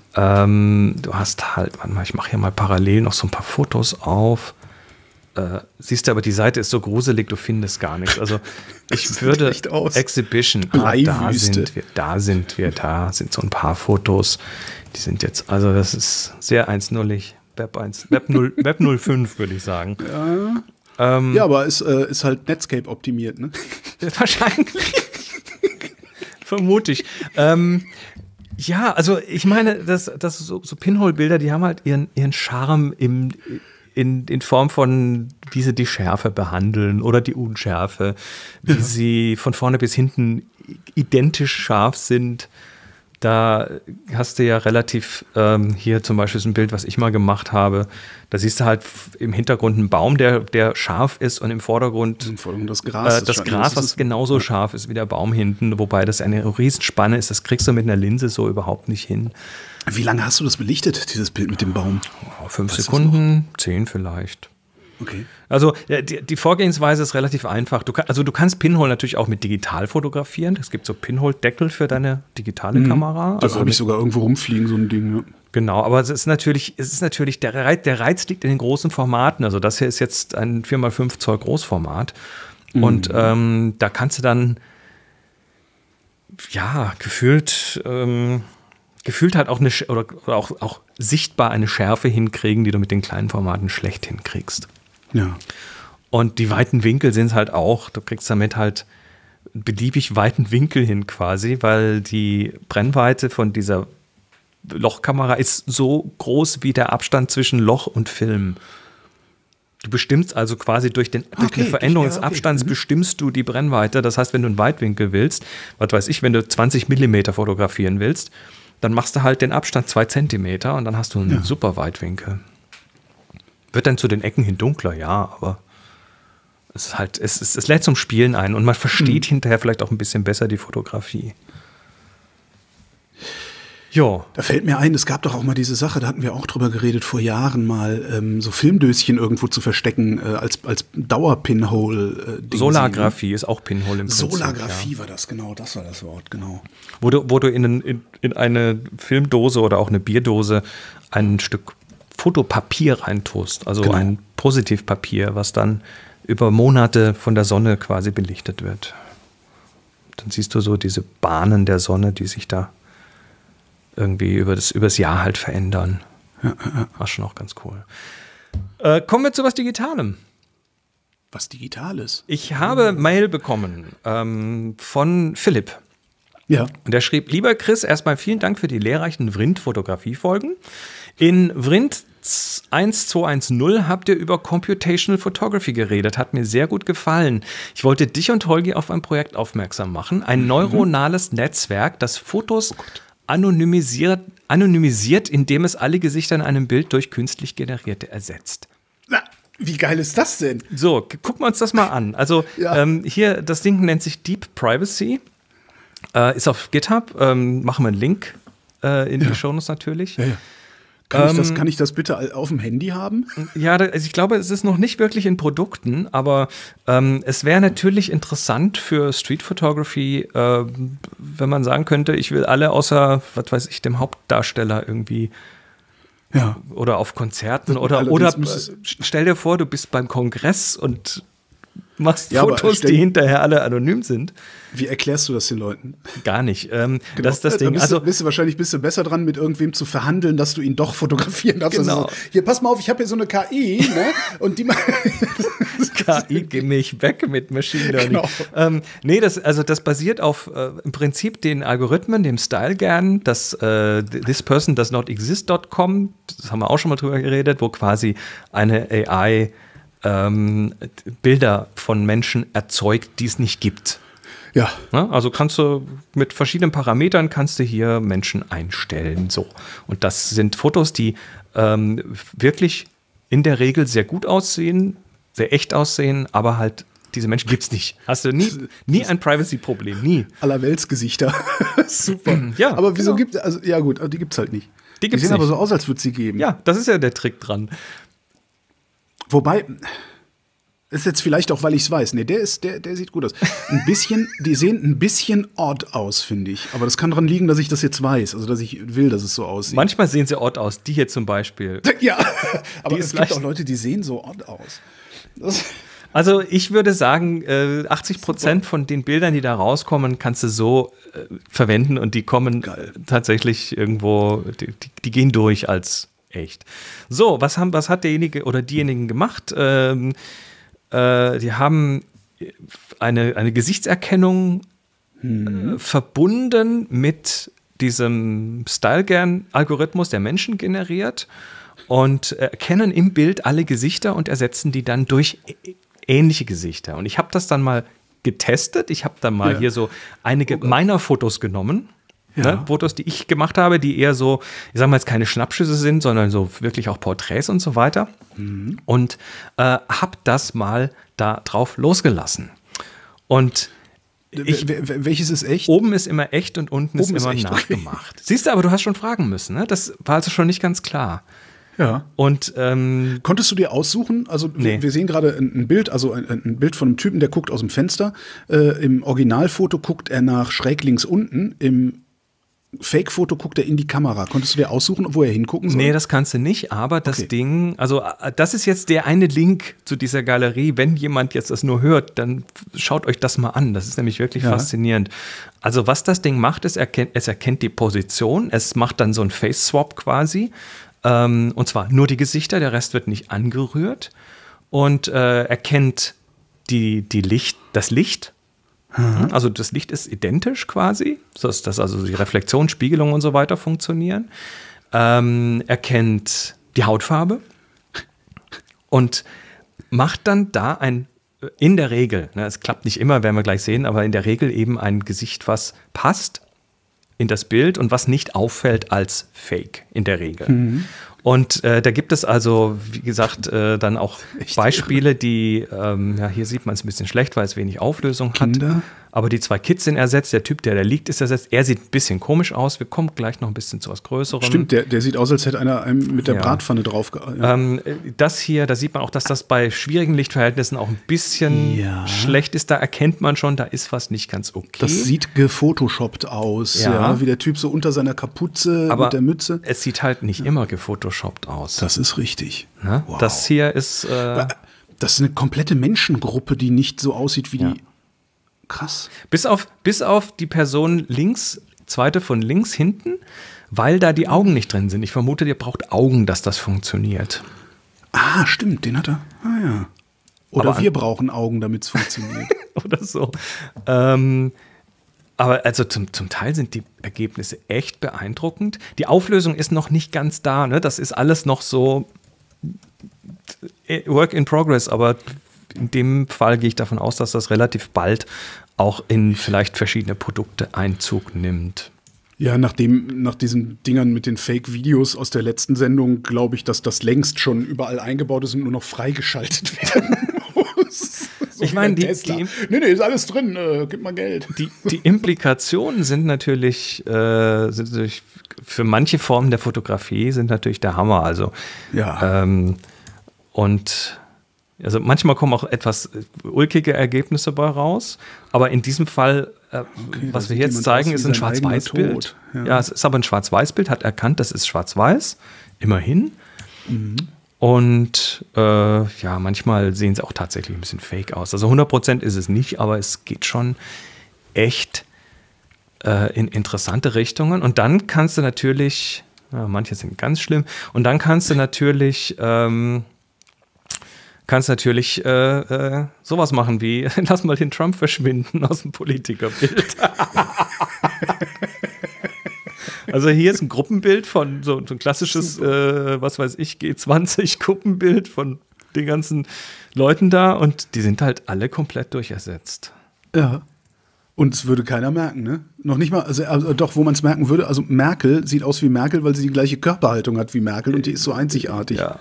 ähm, du hast halt, warte mal, ich mache hier mal parallel noch so ein paar Fotos auf. Äh, siehst du, aber die Seite ist so gruselig, du findest gar nichts. Also ich würde Exhibition, ah, da sind wir, da sind wir, da sind so ein paar Fotos. Die sind jetzt, also das ist sehr einsnullig. Web eins, Web null, Web null Punkt fünf würde ich sagen. Ja, ähm, ja aber es äh, ist halt Netscape optimiert, ne? Wahrscheinlich. Vermute ich. Ähm, ja, also ich meine, das, das so, so Pinhole-Bilder, die haben halt ihren, ihren Charme im In, in Form von, wie sie die Schärfe behandeln oder die Unschärfe, wie ja. sie von vorne bis hinten identisch scharf sind. Da hast du ja relativ, ähm, hier zum Beispiel so ein Bild, was ich mal gemacht habe, da siehst du halt im Hintergrund einen Baum, der, der scharf ist und im Vordergrund, Im Vordergrund das Gras, äh, das Gras, was genauso ja. scharf ist wie der Baum hinten, wobei das eine Riesenspanne ist, das kriegst du mit einer Linse so überhaupt nicht hin. Wie lange hast du das belichtet, dieses Bild mit dem Baum? Oh, fünf weißt Sekunden, zehn vielleicht. Okay. Also die, die Vorgehensweise ist relativ einfach. Du kann, also du kannst Pinhole natürlich auch mit digital fotografieren. Es gibt so Pinhole-Deckel für deine digitale mhm. Kamera. Das also habe ich sogar irgendwo rumfliegen, so ein Ding. Ja. Genau, aber es ist natürlich, es ist natürlich der Reiz, der Reiz liegt in den großen Formaten. Also das hier ist jetzt ein vier mal fünf Zoll Großformat. Mhm. Und ähm, da kannst du dann ja gefühlt ähm, gefühlt halt auch eine oder, oder auch, auch sichtbar eine Schärfe hinkriegen, die du mit den kleinen Formaten schlecht hinkriegst. Ja. Und die weiten Winkel sind es halt auch, du kriegst damit halt beliebig weiten Winkel hin quasi, weil die Brennweite von dieser Lochkamera ist so groß wie der Abstand zwischen Loch und Film. Du bestimmst also quasi durch, den, durch okay, eine Veränderung des Abstands okay. bestimmst du die Brennweite. Das heißt, wenn du einen Weitwinkel willst, was weiß ich, wenn du zwanzig Millimeter fotografieren willst, dann machst du halt den Abstand zwei Zentimeter und dann hast du einen ja. super Weitwinkel. Wird dann zu den Ecken hin dunkler, ja, aber Es ist halt, es, es, es lädt zum Spielen ein und man versteht mhm. hinterher vielleicht auch ein bisschen besser die Fotografie. Jo. Da fällt mir ein, es gab doch auch mal diese Sache, da hatten wir auch drüber geredet, vor Jahren mal, ähm, so Filmdöschen irgendwo zu verstecken, äh, als, als Dauer-Pinhole. Äh, Solargraphie ist auch Pinhole im Prinzip. Solargraphie ja. war das, genau, das war das Wort, genau. Wo du, wo du in, in, in eine Filmdose oder auch eine Bierdose ein Stück Fotopapier reintust, also genau. ein Positivpapier, was dann über Monate von der Sonne quasi belichtet wird. Dann siehst du so diese Bahnen der Sonne, die sich da irgendwie über das, über das Jahr halt verändern. Ja, ja. War schon auch ganz cool. Äh, kommen wir zu was Digitalem. Was Digitales? Ich habe Mail bekommen ähm, von Philipp. Ja. Und der schrieb, lieber Chris, erstmal vielen Dank für die lehrreichen Vrind-Fotografie-Folgen. In Vrind eins zwei eins null habt ihr über Computational Photography geredet. Hat mir sehr gut gefallen. Ich wollte dich und Holgi auf ein Projekt aufmerksam machen. Ein mhm. neuronales Netzwerk, das Fotos oh anonymisiert, anonymisiert, indem es alle Gesichter in einem Bild durch künstlich generierte ersetzt. Na, wie geil ist das denn? So, gucken wir uns das mal an. Also ja. ähm, hier, das Ding nennt sich Deep Privacy. Äh, ist auf GitHub. Ähm, machen wir einen Link äh, in ja. die Shownotes natürlich. Ja, ja. Kann, ähm, ich das, kann ich das bitte auf dem Handy haben? Ja, also ich glaube, es ist noch nicht wirklich in Produkten, aber ähm, es wäre natürlich interessant für Street Photography, äh, wenn man sagen könnte, ich will alle außer, was weiß ich, dem Hauptdarsteller irgendwie ja. oder auf Konzerten oder, oder stell dir vor, du bist beim Kongress und machst ja, Fotos, die hinterher alle anonym sind. Wie erklärst du das den Leuten? Gar nicht. Ähm, genau. Das ist das Ding. Bist, also, du, bist du wahrscheinlich bist du besser dran, mit irgendwem zu verhandeln, dass du ihn doch fotografieren darfst. Genau. Also so, hier, pass mal auf, ich habe hier so eine K I, ne? Und die K I, geh mich weg mit Machine Learning. Genau. Ähm, nee, das, also das basiert auf äh, im Prinzip den Algorithmen, dem StyleGAN, das äh, this person does not exist dot com, das haben wir auch schon mal drüber geredet, wo quasi eine A I ähm, Bilder von Menschen erzeugt, die es nicht gibt. Ja. Also kannst du mit verschiedenen Parametern kannst du hier Menschen einstellen. So. Und das sind Fotos, die ähm, wirklich in der Regel sehr gut aussehen, sehr echt aussehen, aber halt diese Menschen gibt es nicht. Hast du nie, nie ein Privacy-Problem, nie. Allerweltsgesichter. Super. Ja, aber wieso genau. gibt es, also ja gut, aber die gibt es halt nicht. Die, gibt's die sehen nicht. aber so aus, als würde es sie geben. Ja, das ist ja der Trick dran. Wobei, ist jetzt vielleicht auch, weil ich es weiß. Nee, der ist, der, der sieht gut aus. Ein bisschen, die sehen ein bisschen odd aus, finde ich. Aber das kann daran liegen, dass ich das jetzt weiß. Also, dass ich will, dass es so aussieht. Manchmal sehen sie odd aus. Die hier zum Beispiel. Ja, aber es gibt auch Leute, die sehen so odd aus. Das also, ich würde sagen, äh, achtzig Prozent von den Bildern, die da rauskommen, kannst du so äh, verwenden. Und die kommen Geil. tatsächlich irgendwo, die, die, die gehen durch als echt. So, was, haben, was hat derjenige oder diejenigen gemacht? Ähm, Die haben eine, eine Gesichtserkennung mhm. äh, verbunden mit diesem StyleGAN-Algorithmus, der Menschen generiert, und erkennen im Bild alle Gesichter und ersetzen die dann durch ähnliche Gesichter. Und ich habe das dann mal getestet. Ich habe dann mal ja. hier so einige oh meiner Fotos genommen. Ja. Ne, Fotos, die ich gemacht habe, die eher so, ich sag mal jetzt keine Schnappschüsse sind, sondern so wirklich auch Porträts und so weiter. Mhm. Und äh, habe das mal da drauf losgelassen. Und ich, welches ist echt? Oben ist immer echt und unten oben ist immer ist nachgemacht. Okay. Siehst du, aber du hast schon fragen müssen. Ne? Das war also schon nicht ganz klar. Ja. Und ähm, konntest du dir aussuchen? Also nee. wir sehen gerade ein, ein Bild, also ein, ein Bild von einem Typen, der guckt aus dem Fenster. Äh, Im Originalfoto guckt er nach schräg links unten. Im Fake-Foto guckt er in die Kamera. Konntest du dir aussuchen, wo er hingucken soll? Nee, das kannst du nicht, aber das okay. Ding, also das ist jetzt der eine Link zu dieser Galerie. Wenn jemand jetzt das nur hört, dann schaut euch das mal an. Das ist nämlich wirklich ja. faszinierend. Also was das Ding macht, ist, erkennt, es erkennt die Position, es macht dann so ein Face-Swap quasi. Ähm, und zwar nur die Gesichter, der Rest wird nicht angerührt. Und äh, erkennt die, die Licht, das Licht. Also das Licht ist identisch quasi, dass, dass also die Reflexion, Spiegelung und so weiter funktionieren. Ähm, erkennt die Hautfarbe und macht dann da ein, in der Regel, ne, es klappt nicht immer, werden wir gleich sehen, aber in der Regel eben ein Gesicht, was passt in das Bild und was nicht auffällt als Fake in der Regel. Mhm. Und äh, da gibt es also, wie gesagt, äh, dann auch Echt? Beispiele, die, ähm, ja, hier sieht man es ein bisschen schlecht, weil es wenig Auflösung Kinder? hat. Aber die zwei Kids sind ersetzt, der Typ, der da liegt, ist ersetzt. Er sieht ein bisschen komisch aus. Wir kommen gleich noch ein bisschen zu was Größerem. Stimmt, der, der sieht aus, als hätte einer einem mit der Ja. Bratpfanne drauf. Ge- Ja. Ähm, das hier, da sieht man auch, dass das bei schwierigen Lichtverhältnissen auch ein bisschen Ja. schlecht ist. Da erkennt man schon, da ist was nicht ganz okay. Das sieht gefotoshoppt aus, ja. Ja. Wie der Typ so unter seiner Kapuze Aber mit der Mütze. es sieht halt nicht immer gefotoshoppt aus. Das ist richtig. Ne? Wow. Das hier ist, äh, Das ist eine komplette Menschengruppe, die nicht so aussieht wie Ja. die. Krass. bis auf, bis auf die Person links, zweite von links hinten, weil da die Augen nicht drin sind. Ich vermute, ihr braucht Augen, dass das funktioniert. Ah, stimmt, den hat er. Ah ja. Oder Aber wir an- brauchen Augen, damit es funktioniert. Oder so. Ähm, aber also zum, zum Teil sind die Ergebnisse echt beeindruckend. Die Auflösung ist noch nicht ganz da. Ne? Das ist alles noch so Work in Progress, aber in dem Fall gehe ich davon aus, dass das relativ bald auch in vielleicht verschiedene Produkte Einzug nimmt. Ja, nach, dem, nach diesen Dingern mit den Fake-Videos aus der letzten Sendung glaube ich, dass das längst schon überall eingebaut ist und nur noch freigeschaltet werden muss. So Ich wie meine, bei die- Tesla. die- Nee, nee, ist alles drin, äh, gib mal Geld. Die, die Implikationen sind natürlich, äh, sind natürlich für manche Formen der Fotografie sind natürlich der Hammer. Also Ja. ähm, und also manchmal kommen auch etwas ulkige Ergebnisse bei raus, aber in diesem Fall, äh, was da wir sieht jetzt jemand zeigen, aus wie ist ein sein eigener Schwarz-Weiß-Bild. Tod. Ja. Ja. es ist aber ein Schwarz-Weiß-Bild, hat erkannt, das ist Schwarz-Weiß, immerhin. Mhm. Und äh, ja, manchmal sehen sie auch tatsächlich ein bisschen fake aus. Also hundert Prozent ist es nicht, aber es geht schon echt äh, in interessante Richtungen. Und dann kannst du natürlich, ja, manche sind ganz schlimm, und dann kannst du natürlich, ähm, kannst natürlich äh, äh, sowas machen wie, lass mal den Trump verschwinden aus dem Politikerbild. Also hier ist ein Gruppenbild von so, so ein klassisches, äh, was weiß ich, G zwanzig Gruppenbild von den ganzen Leuten da und die sind halt alle komplett durchersetzt. Ja. Und es würde keiner merken, ne? Noch nicht mal, also, also doch, wo man es merken würde, also Merkel sieht aus wie Merkel, weil sie die gleiche Körperhaltung hat wie Merkel und die ist so einzigartig. Ja.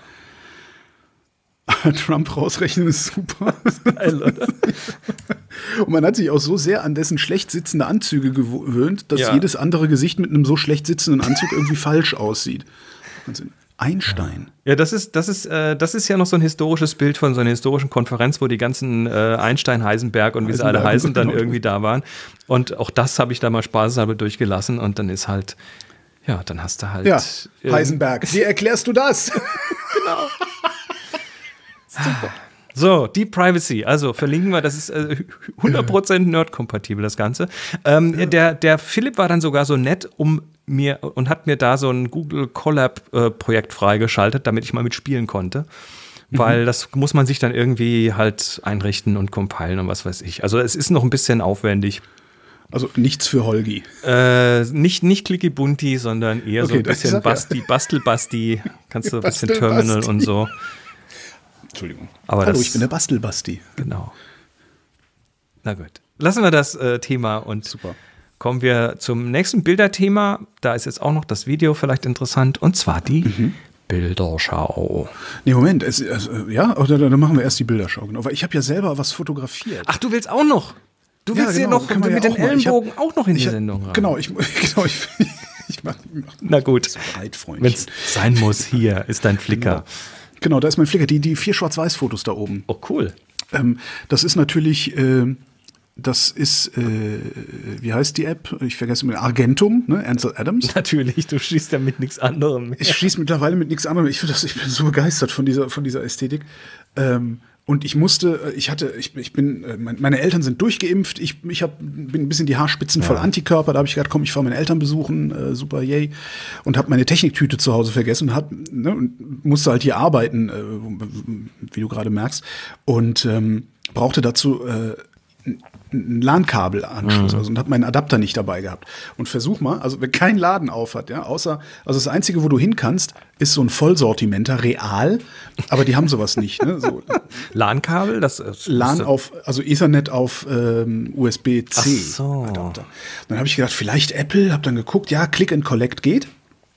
Trump rausrechnen ist super. Geil, oder? Und man hat sich auch so sehr an dessen schlecht sitzende Anzüge gewöhnt, dass Ja. jedes andere Gesicht mit einem so schlecht sitzenden Anzug irgendwie falsch aussieht. Einstein. Ja, das ist, das ist, äh, das ist ja noch so ein historisches Bild von so einer historischen Konferenz, wo die ganzen äh, Einstein, Heisenberg und wie sie alle Heisenberg, heißen, dann genau. irgendwie da waren. Und auch das habe ich da mal spaßeshalber durchgelassen und dann ist halt, ja, dann hast du halt. Ja, äh, Heisenberg. Wie erklärst du das? So, Deep Privacy, also verlinken wir, das ist äh, hundert Prozent Nerd-kompatibel, das Ganze. Ähm, ja. der, der Philipp war dann sogar so nett, um mir und hat mir da so ein Google Colab-Projekt freigeschaltet, damit ich mal mitspielen konnte. Mhm. Weil das muss man sich dann irgendwie halt einrichten und compilen und was weiß ich. Also es ist noch ein bisschen aufwendig. Also nichts für Holgi. Äh, nicht, nicht Clicky-Bunti, sondern eher okay, so ein bisschen Basti, Bastel-Basti. Kannst du ein bisschen Terminal und so. Entschuldigung. Aber Hallo, das, ich bin der Bastelbasti. Genau. Na gut. Lassen wir das äh, Thema und Super. Kommen wir zum nächsten Bilderthema. Da ist jetzt auch noch das Video vielleicht interessant. Und zwar die mhm. Bilderschau. Nee, Moment. Es, also, ja, oder dann machen wir erst die Bilderschau. Genau. Weil ich habe ja selber was fotografiert. Ach, du willst auch noch? Du willst ja, genau, ja noch mit ja den auch Ellenbogen hab, auch noch in die hab, Sendung rein. Genau, ich, genau, ich, ich mach, mach Na gut. Wenn es sein muss, hier ist dein Flickr. Genau. Genau, da ist mein Flickr, die, die vier Schwarz-Weiß-Fotos da oben. Oh, cool. Ähm, das ist natürlich, äh, das ist, äh, wie heißt die App? Ich vergesse immer, Argentum, ne? Ansel Adams. Natürlich, du schießt ja mit nichts anderem mehr. Ich schieße mittlerweile mit nichts anderem. Ich, das, ich bin so begeistert von dieser, von dieser Ästhetik. Ähm, und ich musste, ich hatte, ich, ich bin, meine Eltern sind durchgeimpft. Ich, ich hab, bin ein bisschen die Haarspitzen ja. voll Antikörper. Da habe ich gedacht, komm, ich fahre meine Eltern besuchen, äh, super, yay. Und habe meine Techniktüte zu Hause vergessen und, hab, ne, und musste halt hier arbeiten, äh, wie du gerade merkst. Und ähm, brauchte dazu äh, ein LAN-Kabel-Anschluss, mhm. also und habe meinen Adapter nicht dabei gehabt. Und versuch mal, also wenn kein Laden auf hat, ja, außer, also das Einzige, wo du hin kannst, ist so ein Vollsortimenter, real, aber die haben sowas nicht. Ne? So, LAN-Kabel? Das, das LAN auf, also Ethernet auf ähm, U S B C so. Adapter. Dann habe ich gedacht, vielleicht Apple, habe dann geguckt, ja, Click and Collect geht.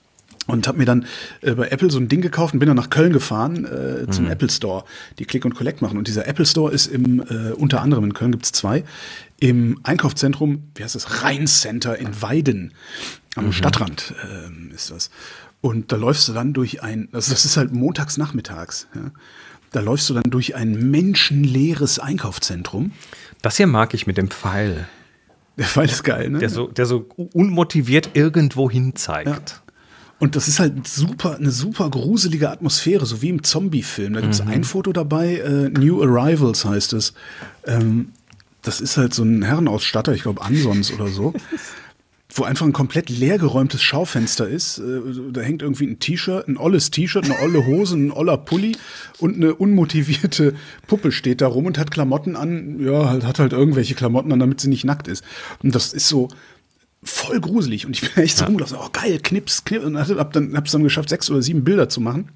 Und habe mir dann äh, bei Apple so ein Ding gekauft und bin dann nach Köln gefahren äh, zum Mhm. Apple Store, die Click und Collect machen. Und dieser Apple Store ist im, äh, unter anderem in Köln gibt's zwei, im Einkaufszentrum, wie heißt das, Rhein-Center in Weiden, am Stadtrand ähm, ist das. Und da läufst du dann durch ein, also das ist halt montags nachmittags, ja. Da läufst du dann durch ein menschenleeres Einkaufszentrum. Das hier mag ich mit dem Pfeil, Der Pfeil ist geil, ne? der so, der so unmotiviert irgendwo hin zeigt. Ja. Und das ist halt super, eine super gruselige Atmosphäre, so wie im Zombie-Film. Da gibt es ein Foto dabei, äh, New Arrivals heißt es. Ähm, das ist halt so ein Herrenausstatter, ich glaube Ansons oder so, wo einfach ein komplett leergeräumtes Schaufenster ist. Äh, da hängt irgendwie ein T-Shirt, ein olles T-Shirt, eine olle Hose, ein oller Pulli und eine unmotivierte Puppe steht da rum und hat Klamotten an. Ja, halt, hat halt irgendwelche Klamotten an, damit sie nicht nackt ist. Und das ist so voll gruselig. Und ich bin echt so Ja. rumgelaufen, oh geil, Knips, Knips. Und hab dann, hab's dann geschafft, sechs oder sieben Bilder zu machen.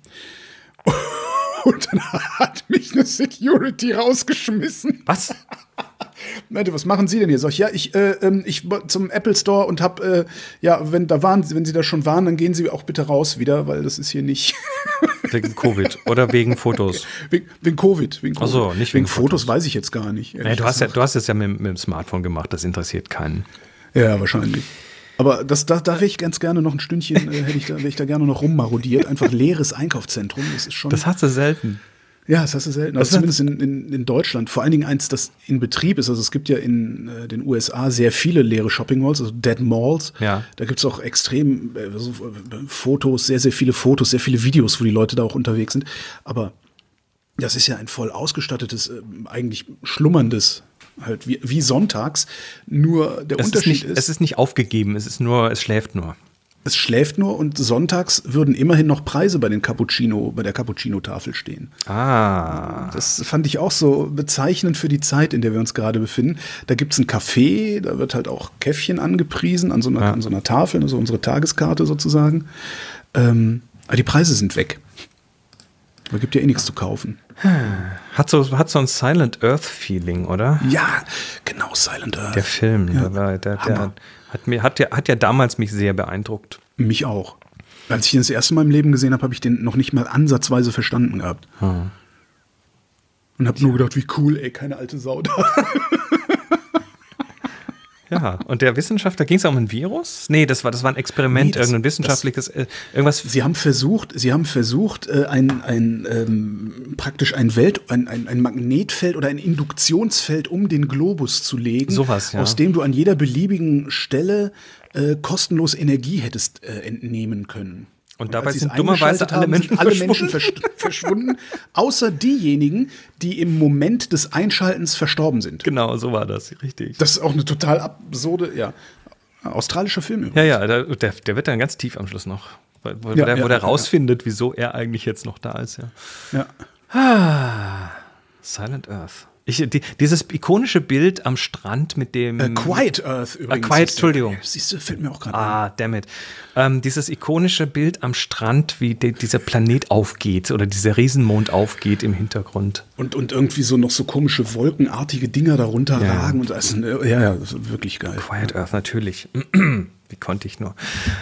Und dann hat mich eine Security rausgeschmissen. Was? Meinte, was machen Sie denn hier? Sag ich, ja, ich, äh, ähm, ich war zum Apple Store und hab, äh, ja, wenn da waren, wenn Sie da schon waren, dann gehen Sie auch bitte raus wieder, weil das ist hier nicht. Wegen Covid oder wegen Fotos? wegen, wegen Covid. Wegen Covid. Ach so, nicht wegen wegen Fotos, Fotos. weiß ich jetzt gar nicht. Nee, du, hast ja, du hast es ja mit, mit dem Smartphone gemacht, das interessiert keinen. Ja, wahrscheinlich. Aber das, da, da wäre ich ganz gerne noch ein Stündchen, äh, hätte ich da, wäre ich da gerne noch rummarodiert. Einfach leeres Einkaufszentrum. Das ist schon. Das hast du selten. Ja, das hast du selten. Also zumindest in, in, in Deutschland. Vor allen Dingen eins, das in Betrieb ist. Also es gibt ja in äh, den U S A sehr viele leere Shopping Malls, also Dead Malls. Ja. Da gibt es auch extrem äh, so, äh, Fotos, sehr, sehr viele Fotos, sehr viele Videos, wo die Leute da auch unterwegs sind. Aber das ist ja ein voll ausgestattetes, äh, eigentlich schlummerndes, halt wie, wie sonntags. Nur der Es ist, Unterschied nicht, ist, es ist nicht aufgegeben, es ist nur, es schläft nur. es schläft nur und sonntags würden immerhin noch Preise bei den Cappuccino, bei der Cappuccino-Tafel stehen. Ah. Das fand ich auch so bezeichnend für die Zeit, in der wir uns gerade befinden. Da gibt es ein Café, da wird halt auch Käffchen angepriesen an so einer, Ja. an so einer Tafel, also unsere Tageskarte sozusagen. Ähm, aber die Preise sind weg. Da gibt ja eh nichts zu kaufen. Hat so, hat so ein Silent Earth Feeling, oder? Ja, genau, Silent Earth. Der Film, Ja. der, war, der, der Hammer. hat, mir, hat, ja, hat ja damals mich sehr beeindruckt. Mich auch. Als ich den das erste Mal im Leben gesehen habe, habe ich den noch nicht mal ansatzweise verstanden gehabt. Hm. Und habe nur gedacht, wie cool, ey, keine alte Sau da. Ja, und der Wissenschaftler, ging es um ein Virus? Nee, das war, das war ein Experiment, Nee, das- irgendein wissenschaftliches, äh, irgendwas. Sie haben versucht, Sie haben versucht, äh, ein, ein ähm, praktisch ein Welt, ein, ein, ein Magnetfeld oder ein Induktionsfeld um den Globus zu legen, Sowas, ja. aus dem du an jeder beliebigen Stelle äh, kostenlos Energie hättest äh, entnehmen können. Und dabei als sie es sind dummerweise eingeschaltet alle haben, Menschen sind alle Menschen verschwunden. verst- verschwunden, außer diejenigen, die im Moment des Einschaltens verstorben sind. Genau, so war das, richtig. Das ist auch eine total absurde, ja, australischer Film übrigens. Ja, ja, der, der, der wird dann ganz tief am Schluss noch. Wo, wo, Ja, der, wo ja, der ja, rausfindet, wieso er eigentlich jetzt noch da ist, ja. Ja. Silent Earth. Ich, die, dieses ikonische Bild am Strand mit dem. Äh, Quiet Earth übrigens. Quiet, Siehst du. Entschuldigung. Siehst du, fällt mir auch gerade ein. Ah, damn it. Ähm, dieses ikonische Bild am Strand, wie de, dieser Planet aufgeht oder dieser Riesenmond aufgeht im Hintergrund. Und, und irgendwie so noch so komische wolkenartige Dinger darunter Ja. ragen. Und das ist, ein- ja, ja, das ist wirklich geil. Quiet Earth, natürlich. Wie konnte ich nur?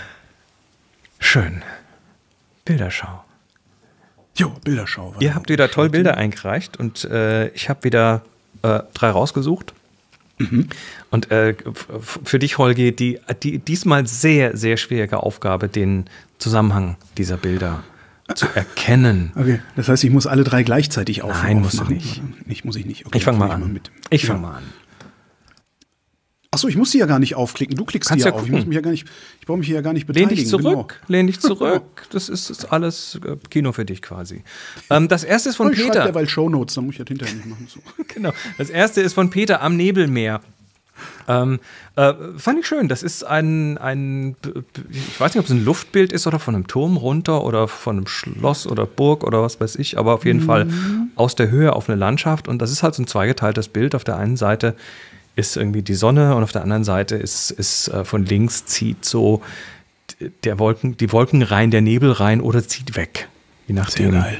Schön. Bilderschau. Jo, Bilderschau. war Ihr da habt auch. wieder toll Bilder eingereicht und äh, ich habe wieder äh, drei rausgesucht. Und äh, f- für dich, Holgi, die, die diesmal sehr, sehr schwierige Aufgabe, den Zusammenhang dieser Bilder zu erkennen. Okay, das heißt, ich muss alle drei gleichzeitig auf Nein, musst du aufmachen? nicht. Nicht, muss ich nicht. Okay, Ich fange dann mal fang an. mit. Ich Ja. fange mal an. Achso, ich muss die ja gar nicht aufklicken. Du klickst Kannst die ja, ja auf. Ich gucken. muss mich ja gar nicht, ich brauche mich hier ja gar nicht Lehn beteiligen. dich zurück, Genau. lehn dich zurück. Das ist, ist alles äh, Kino für dich quasi. Ähm, das erste ist von Oh, ich schreibe Peter. derweil Shownotes, dann muss ich das hinterher nicht machen. So. Genau. Das erste ist von Peter am Nebelmeer. Ähm, äh, fand ich schön. Das ist ein, ein, ich weiß nicht, ob es ein Luftbild ist oder von einem Turm runter oder von einem Schloss oder Burg oder was weiß ich, aber auf jeden Mhm. Fall aus der Höhe auf eine Landschaft. Und das ist halt so ein zweigeteiltes Bild. Auf der einen Seite ist irgendwie die Sonne und auf der anderen Seite ist, ist äh, von links zieht so der Wolken, die Wolken rein, der Nebel rein oder zieht weg. Je Sehr nachdem. geil.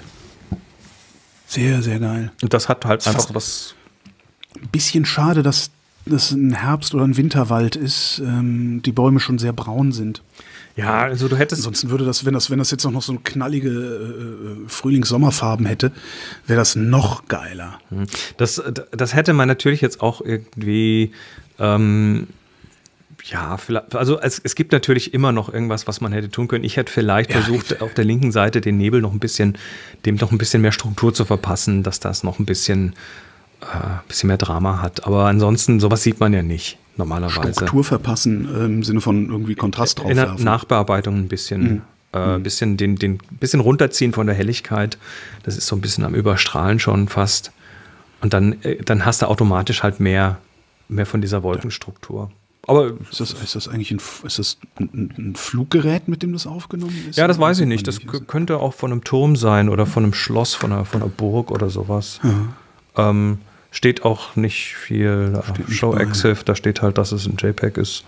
Sehr, sehr geil. Und das hat halt ist einfach fast- was. Bisschen schade, dass das ein Herbst- oder ein Winterwald ist, ähm, die Bäume schon sehr braun sind. Ja, also du hättest. Ansonsten würde das, wenn das, wenn das jetzt auch noch so knallige äh, Frühlings-Sommerfarben hätte, wäre das noch geiler. Das, das hätte man natürlich jetzt auch irgendwie, ähm, ja, vielleicht, also es, es gibt natürlich immer noch irgendwas, was man hätte tun können. Ich hätte vielleicht ja, versucht, auf der linken Seite den Nebel noch ein bisschen, dem noch ein bisschen mehr Struktur zu verpassen, dass das noch ein bisschen, äh, bisschen mehr Drama hat. Aber ansonsten, sowas sieht man ja nicht. Normalerweise. Struktur verpassen äh, im Sinne von irgendwie Kontrast drauf werfen. In der Nachbearbeitung ein bisschen, mhm. äh, bisschen, den, den, bisschen runterziehen von der Helligkeit. Das ist so ein bisschen am Überstrahlen schon fast. Und dann, äh, dann hast du automatisch halt mehr, mehr von dieser Wolkenstruktur. Aber ist das, ist das eigentlich ein, ist das ein, ein Fluggerät, mit dem das aufgenommen ist? Ja, das weiß ich nicht. Das k- könnte auch von einem Turm sein oder von einem Schloss, von einer, von einer Burg oder sowas. Ja. Ähm, Steht auch nicht viel steht Show nicht Exif, da steht halt, dass es ein JPEG ist.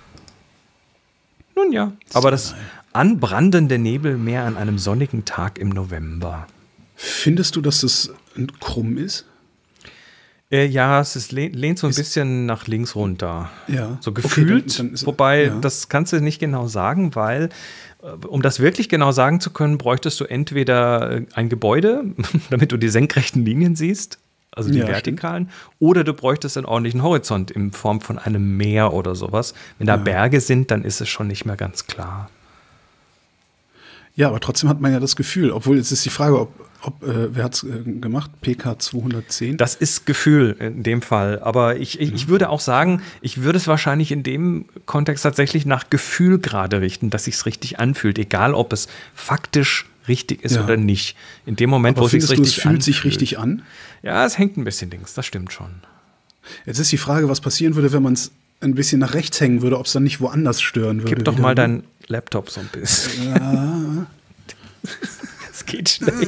Nun ja, Sehr aber das geil. Anbrandende Nebelmeer an einem sonnigen Tag im November. Findest du, dass das krumm ist? Äh, ja, es ist, lehnt, lehnt so ein ist, bisschen nach links runter. Ja. So gefühlt, okay, dann, dann ist, wobei ja. das kannst du nicht genau sagen, weil um das wirklich genau sagen zu können, bräuchtest du entweder ein Gebäude, damit du die senkrechten Linien siehst, also die ja, vertikalen, stimmt. Oder du bräuchtest einen ordentlichen Horizont in Form von einem Meer oder sowas. Wenn da ja. Berge sind, dann ist es schon nicht mehr ganz klar. Ja, aber trotzdem hat man ja das Gefühl, obwohl jetzt ist die Frage, ob, ob äh, wer hat es äh, gemacht? P K zweihundertzehn? Das ist Gefühl in dem Fall. Aber ich, ich, ich würde auch sagen, ich würde es wahrscheinlich in dem Kontext tatsächlich nach Gefühl gerade richten, dass sich es richtig anfühlt, egal ob es faktisch richtig ist ja. oder nicht. In dem Moment, aber wo es sich richtig anfühlt. Es fühlt anfühlt. sich richtig an? Ja, es hängt ein bisschen links, das stimmt schon. Jetzt ist die Frage, was passieren würde, wenn man es ein bisschen nach rechts hängen würde, ob es dann nicht woanders stören würde. Gib doch mal deinen Laptop so ein bisschen. Ja. Es geht schlecht.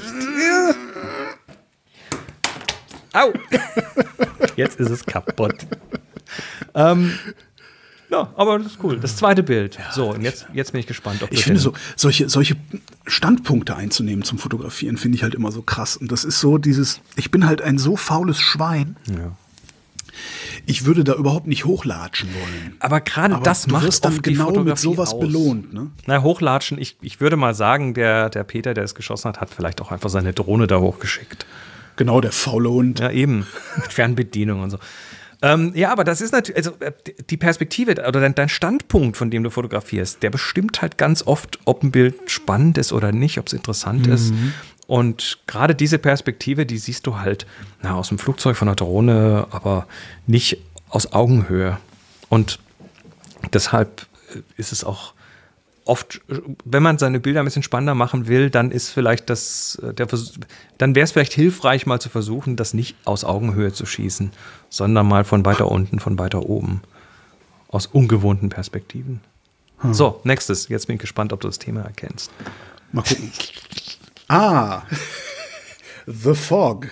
Au! Jetzt ist es kaputt. ähm, ja, aber das ist cool. Das zweite Bild. Ja, so, und jetzt, jetzt bin ich gespannt, ob Ich finde so, solche, solche Standpunkte einzunehmen zum Fotografieren, finde ich halt immer so krass. Und das ist so dieses, ich bin halt ein so faules Schwein. Ja. Ich würde da überhaupt nicht hochlatschen wollen. Aber gerade das macht wirst dann oft genau die Fotografie mit sowas aus. belohnt. Ne? Na, hochlatschen, ich, ich würde mal sagen, der, der Peter, der es geschossen hat, hat vielleicht auch einfach seine Drohne da hochgeschickt. Genau, der faule Hund. Ja, eben. Mit Fernbedienung und so. Ähm, ja, aber das ist natürlich, also die Perspektive oder dein, dein Standpunkt, von dem du fotografierst, der bestimmt halt ganz oft, ob ein Bild spannend ist oder nicht, ob es interessant mhm. ist. Und gerade diese Perspektive, die siehst du halt na, aus dem Flugzeug, von der Drohne, aber nicht aus Augenhöhe. Und deshalb ist es auch oft, wenn man seine Bilder ein bisschen spannender machen will, dann ist vielleicht das, der Vers- dann wäre es vielleicht hilfreich, mal zu versuchen, das nicht aus Augenhöhe zu schießen, sondern mal von weiter unten, von weiter oben, aus ungewohnten Perspektiven. Hm. So, nächstes. Jetzt bin ich gespannt, ob du das Thema erkennst. Mal gucken. Ah, The Fog.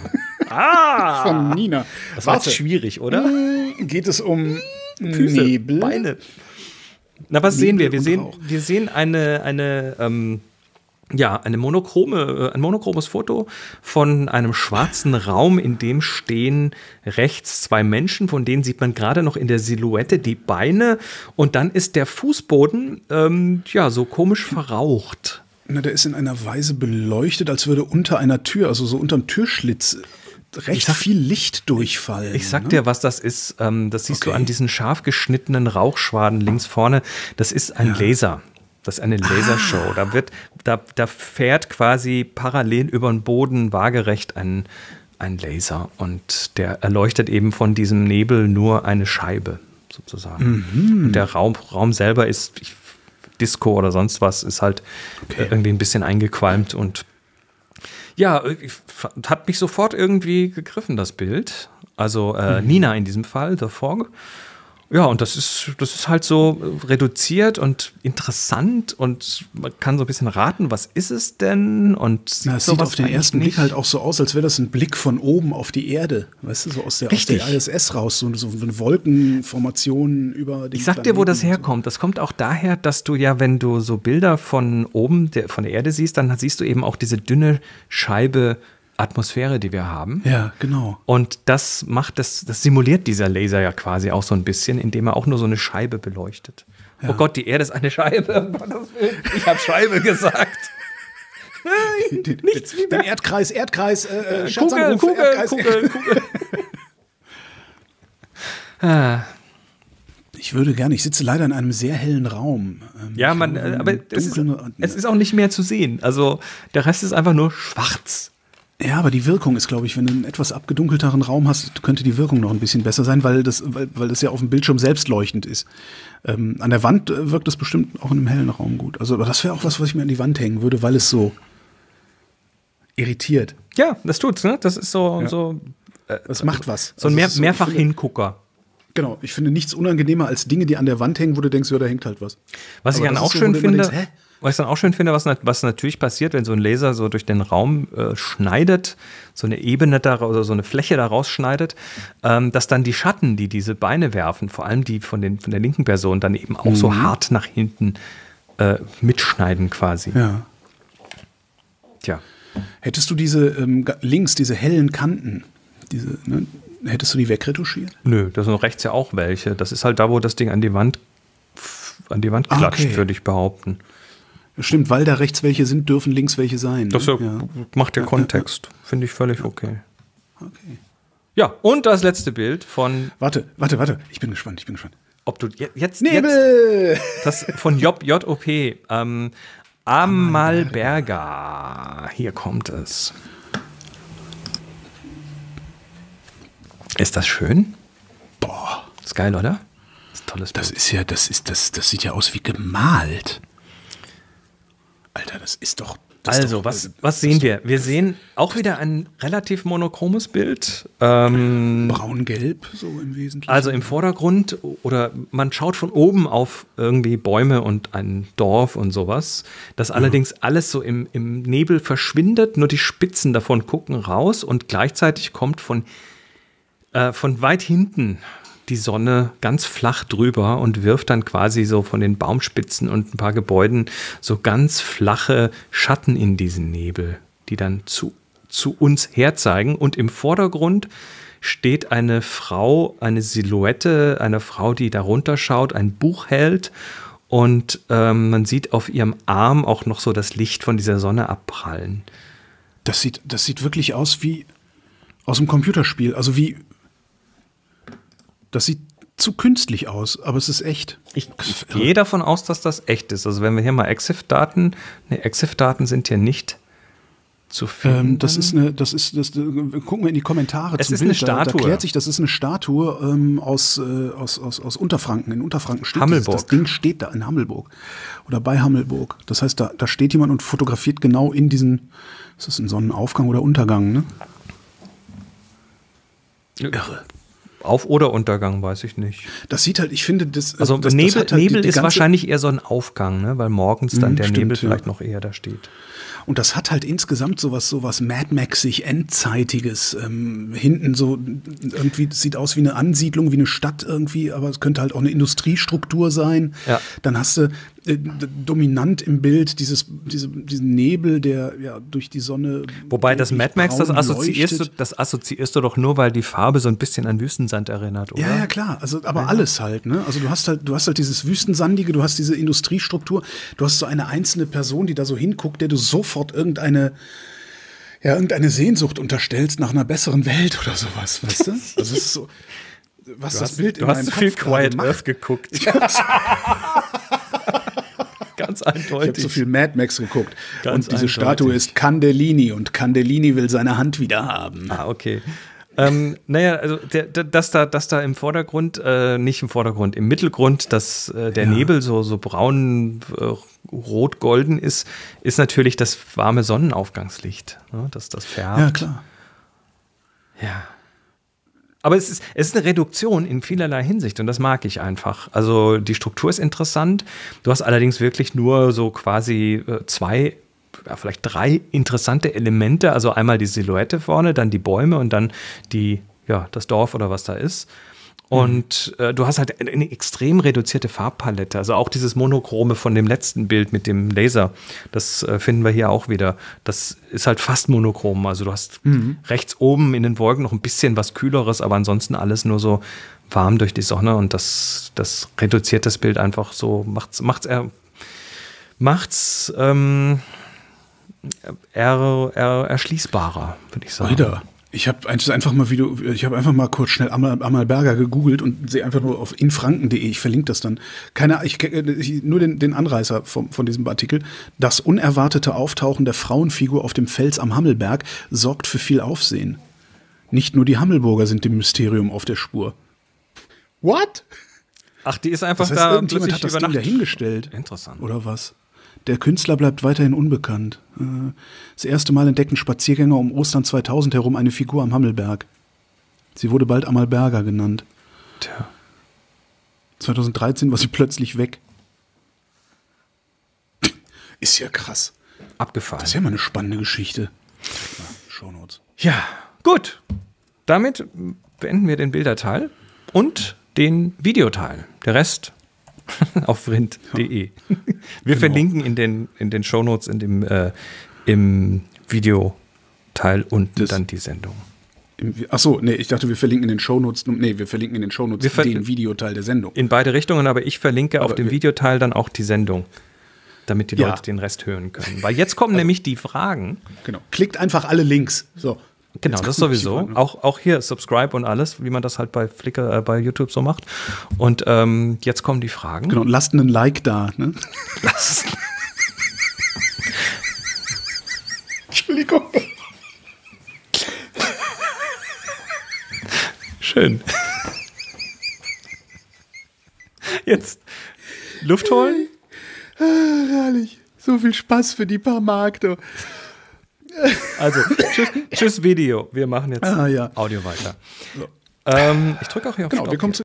Ah! Von Nina. Das war jetzt schwierig, oder? Geht es um Füße, Nebel? Beine. Na, was Nebel sehen wir? Wir sehen, wir sehen eine, eine, ähm, ja, eine monochrome, ein monochromes Foto von einem schwarzen Raum, in dem stehen rechts zwei Menschen, von denen sieht man gerade noch in der Silhouette die Beine. Und dann ist der Fußboden, ähm, ja, so komisch verraucht. Na, der ist in einer Weise beleuchtet, als würde unter einer Tür, also so unterm Türschlitz, recht sag, viel Licht durchfallen. Ich sag ne? dir, was das ist. Ähm, das siehst okay. du an diesen scharf geschnittenen Rauchschwaden links vorne. Das ist ein ja. Laser. Das ist eine Lasershow. Ah. Da wird, da, da fährt quasi parallel über den Boden waagerecht ein, ein Laser. Und der erleuchtet eben von diesem Nebel nur eine Scheibe, sozusagen. Mhm. Und der Raum, Raum selber ist ich, Disco oder sonst was, ist halt okay. irgendwie ein bisschen eingequalmt und ja, hat mich sofort irgendwie gegriffen, das Bild. Also äh, mhm. Nina in diesem Fall, The Fog. Ja, und das ist, das ist halt so reduziert und interessant und man kann so ein bisschen raten, was ist es denn? Und Na, es sieht auf den ersten nicht. Blick halt auch so aus, als wäre das ein Blick von oben auf die Erde. Weißt du, so aus der, aus der I S S raus, so, so eine Wolkenformation über die. Ich sag dir, wo das herkommt. Das kommt auch daher, dass du ja, wenn du so Bilder von oben, der, von der Erde siehst, dann siehst du eben auch diese dünne Scheibe Atmosphäre, die wir haben. Ja, genau. Und das macht das, das simuliert dieser Laser ja quasi auch so ein bisschen, indem er auch nur so eine Scheibe beleuchtet. Ja. Oh Gott, die Erde ist eine Scheibe. Ich habe Scheibe gesagt. Den, Nichts den, den Erdkreis, Erdkreis, äh, Kugel, Kugel, Erdkreis. Kugel, Kugel. ah. Ich würde gerne, ich sitze leider in einem sehr hellen Raum. Ähm, ja, man, aber es ist, es ist auch nicht mehr zu sehen. Also der Rest ist einfach nur schwarz. Ja, aber die Wirkung ist, glaube ich, wenn du einen etwas abgedunkelteren Raum hast, könnte die Wirkung noch ein bisschen besser sein, weil das, weil, weil das ja auf dem Bildschirm selbst leuchtend ist. Ähm, an der Wand wirkt das bestimmt auch in einem hellen Raum gut. Also aber das wäre auch was, was ich mir an die Wand hängen würde, weil es so irritiert. Ja, das tut's, ne? Das ist so, ja. so äh, das macht was. So ein also mehr, Mehrfach-Hingucker. Genau, ich finde nichts unangenehmer als Dinge, die an der Wand hängen, wo du denkst, ja, da hängt halt was. Was aber ich dann auch so, schön finde, denkst, was ich dann auch schön finde, was, was natürlich passiert, wenn so ein Laser so durch den Raum äh, schneidet, so eine Ebene da oder so eine Fläche da rausschneidet, ähm, dass dann die Schatten, die diese Beine werfen, vor allem die von, den, von der linken Person, dann eben auch mhm. so hart nach hinten äh, mitschneiden quasi. Ja. Tja. Hättest du diese ähm, links, diese hellen Kanten, diese, ne? Hättest du die wegretuschiert? Nö, da sind rechts ja auch welche. Das ist halt da, wo das Ding an die Wand, an die Wand klatscht, okay. würde ich behaupten. Stimmt, weil da rechts welche sind, dürfen links welche sein. Das ja, ja. macht der ja, Kontext. Ja, ja. Finde ich völlig okay. Okay. Ja, und das letzte Bild von... Warte, warte, warte. Ich bin gespannt, ich bin gespannt. Ob du jetzt... Nebel! Jetzt, das von J O P. Ähm, Amalberga. Hier kommt es. Ist das schön? Boah. Ist geil, oder? Das ist ein tolles Bild. Das ist ja, das ist, das, das sieht ja aus wie gemalt. Alter, das ist doch. Das also, doch, was, was sehen wir? Wir sehen auch wieder ein relativ monochromes Bild. Ähm, Braun-gelb, so im Wesentlichen. Also im Vordergrund, oder man schaut von oben auf irgendwie Bäume und ein Dorf und sowas. Das ja. allerdings alles so im, im Nebel verschwindet, nur die Spitzen davon gucken raus und gleichzeitig kommt von Von weit hinten die Sonne ganz flach drüber und wirft dann quasi so von den Baumspitzen und ein paar Gebäuden so ganz flache Schatten in diesen Nebel, die dann zu, zu uns herzeigen. Und im Vordergrund steht eine Frau, eine Silhouette, eine Frau, die da runterschaut, ein Buch hält. Und ähm, man sieht auf ihrem Arm auch noch so das Licht von dieser Sonne abprallen. Das sieht, das sieht wirklich aus wie aus einem Computerspiel, also wie das sieht zu künstlich aus, aber es ist echt. Ich, ich gehe davon aus, dass das echt ist. Also wenn wir hier mal Exif-Daten, ne, Exif-Daten sind hier nicht zu finden. Ähm, das ist eine, das ist, das, gucken wir in die Kommentare. Es ist Bild. Eine Statue. Da, da klärt sich, das ist eine Statue ähm, aus, äh, aus, aus, aus Unterfranken. In Unterfranken steht Hammelburg. Das, das Ding steht da in Hammelburg oder bei Hammelburg. Das heißt, da, da steht jemand und fotografiert genau in diesen, ist das ein Sonnenaufgang oder Untergang, ne? Irre. Auf- oder Untergang, weiß ich nicht. Das sieht halt, ich finde, das. Also das, Nebel, das halt Nebel die, die ist wahrscheinlich eher so ein Aufgang, ne? Weil morgens dann der stimmt, Nebel vielleicht ja. noch eher da steht. Und das hat halt insgesamt sowas, sowas Mad Maxig, Endzeitiges. Ähm, hinten so irgendwie, das sieht aus wie eine Ansiedlung, wie eine Stadt irgendwie, aber es könnte halt auch eine Industriestruktur sein. Ja. Dann hast du äh, dominant im Bild dieses, diese, diesen Nebel, der ja durch die Sonne. Wobei das Mad Max, das assoziierst, du, das assoziierst du doch nur, weil die Farbe so ein bisschen an Wüstensand erinnert, oder? Ja, ja, klar. Also, aber ja. alles halt, ne? Also du hast halt, du hast halt dieses Wüstensandige, du hast diese Industriestruktur, du hast so eine einzelne Person, die da so hinguckt, der du sofort irgendeine, ja, irgendeine Sehnsucht unterstellst nach einer besseren Welt oder sowas, weißt du? Also es ist so, was du das hast, Bild in meinem Du hast Kopf viel Quiet macht. Earth geguckt. Ganz eindeutig. Ich habe so viel Mad Max geguckt. Ganz und diese eindeutig. Statue ist Candellini und Candellini will seine Hand wieder haben. Ah, okay. ähm, naja, also der, der, dass, da, dass da im Vordergrund, äh, nicht im Vordergrund, im Mittelgrund, dass äh, der ja. Nebel so, so braun, äh, rot-golden ist, ist natürlich das warme Sonnenaufgangslicht, ne, dass das färbt. Ja, klar. Ja. Aber es ist, es ist eine Reduktion in vielerlei Hinsicht und das mag ich einfach. Also die Struktur ist interessant. Du hast allerdings wirklich nur so quasi äh, zwei, ja, vielleicht drei interessante Elemente. Also einmal die Silhouette vorne, dann die Bäume und dann die, ja, das Dorf oder was da ist. Und äh, du hast halt eine, eine extrem reduzierte Farbpalette. Also auch dieses Monochrome von dem letzten Bild mit dem Laser, das äh, finden wir hier auch wieder. Das ist halt fast monochrom. Also du hast mhm. rechts oben in den Wolken noch ein bisschen was Kühleres, aber ansonsten alles nur so warm durch die Sonne. Und das, das reduziert das Bild einfach so, macht's, macht's, er, macht's ähm, er, er, erschließbarer, würde ich sagen. Wieder. Ich habe einfach mal Video, ich habe einfach mal kurz schnell Amal, Amalberger gegoogelt und sehe einfach nur auf infranken punkt de, ich verlinke das dann. Keine, ich, ich, nur den, den Anreißer von, von diesem Artikel. Das unerwartete Auftauchen der Frauenfigur auf dem Fels am Hammelberg sorgt für viel Aufsehen. Nicht nur die Hammelburger sind dem Mysterium auf der Spur. What? Ach, die ist einfach das heißt, da irgendjemand hat das Ding dahingestellt. Interessant. Oder was? Der Künstler bleibt weiterhin unbekannt. Das erste Mal entdeckten Spaziergänger um Ostern zweitausend herum eine Figur am Hammelberg. Sie wurde bald Amalberger genannt. Tja. zwanzig dreizehn war sie plötzlich weg. Ist ja krass. Abgefahren. Das ist ja mal eine spannende Geschichte. Ja, Shownotes. Ja, gut. Damit beenden wir den Bilderteil und den Videoteil. Der Rest auf vrind punkt de. Wir genau. verlinken in den, in den Shownotes in dem, äh, im Videoteil und das dann die Sendung. Achso, nee, ich dachte, wir verlinken in den Shownotes. Nee, wir verlinken in den Shownotes den Videoteil der Sendung. In beide Richtungen, aber ich verlinke aber auf dem wir, Videoteil dann auch die Sendung, damit die ja. Leute den Rest hören können. Weil jetzt kommen also, nämlich die Fragen. Genau. Klickt einfach alle Links. So. Genau, das sowieso. Auch, auch hier Subscribe und alles, wie man das halt bei Flickr, äh, bei YouTube so macht. Und ähm, jetzt kommen die Fragen. Genau, und lasst einen Like da. Ne? Lasst. Entschuldigung. Schön. Jetzt Luft holen. Ah, herrlich. So viel Spaß für die paar Mark, du. Also, tschüss, tschüss Video. Wir machen jetzt ah, ja. Audio weiter. So. Ähm, ich drücke auch hier auf genau, Stopp. Wir kommen zu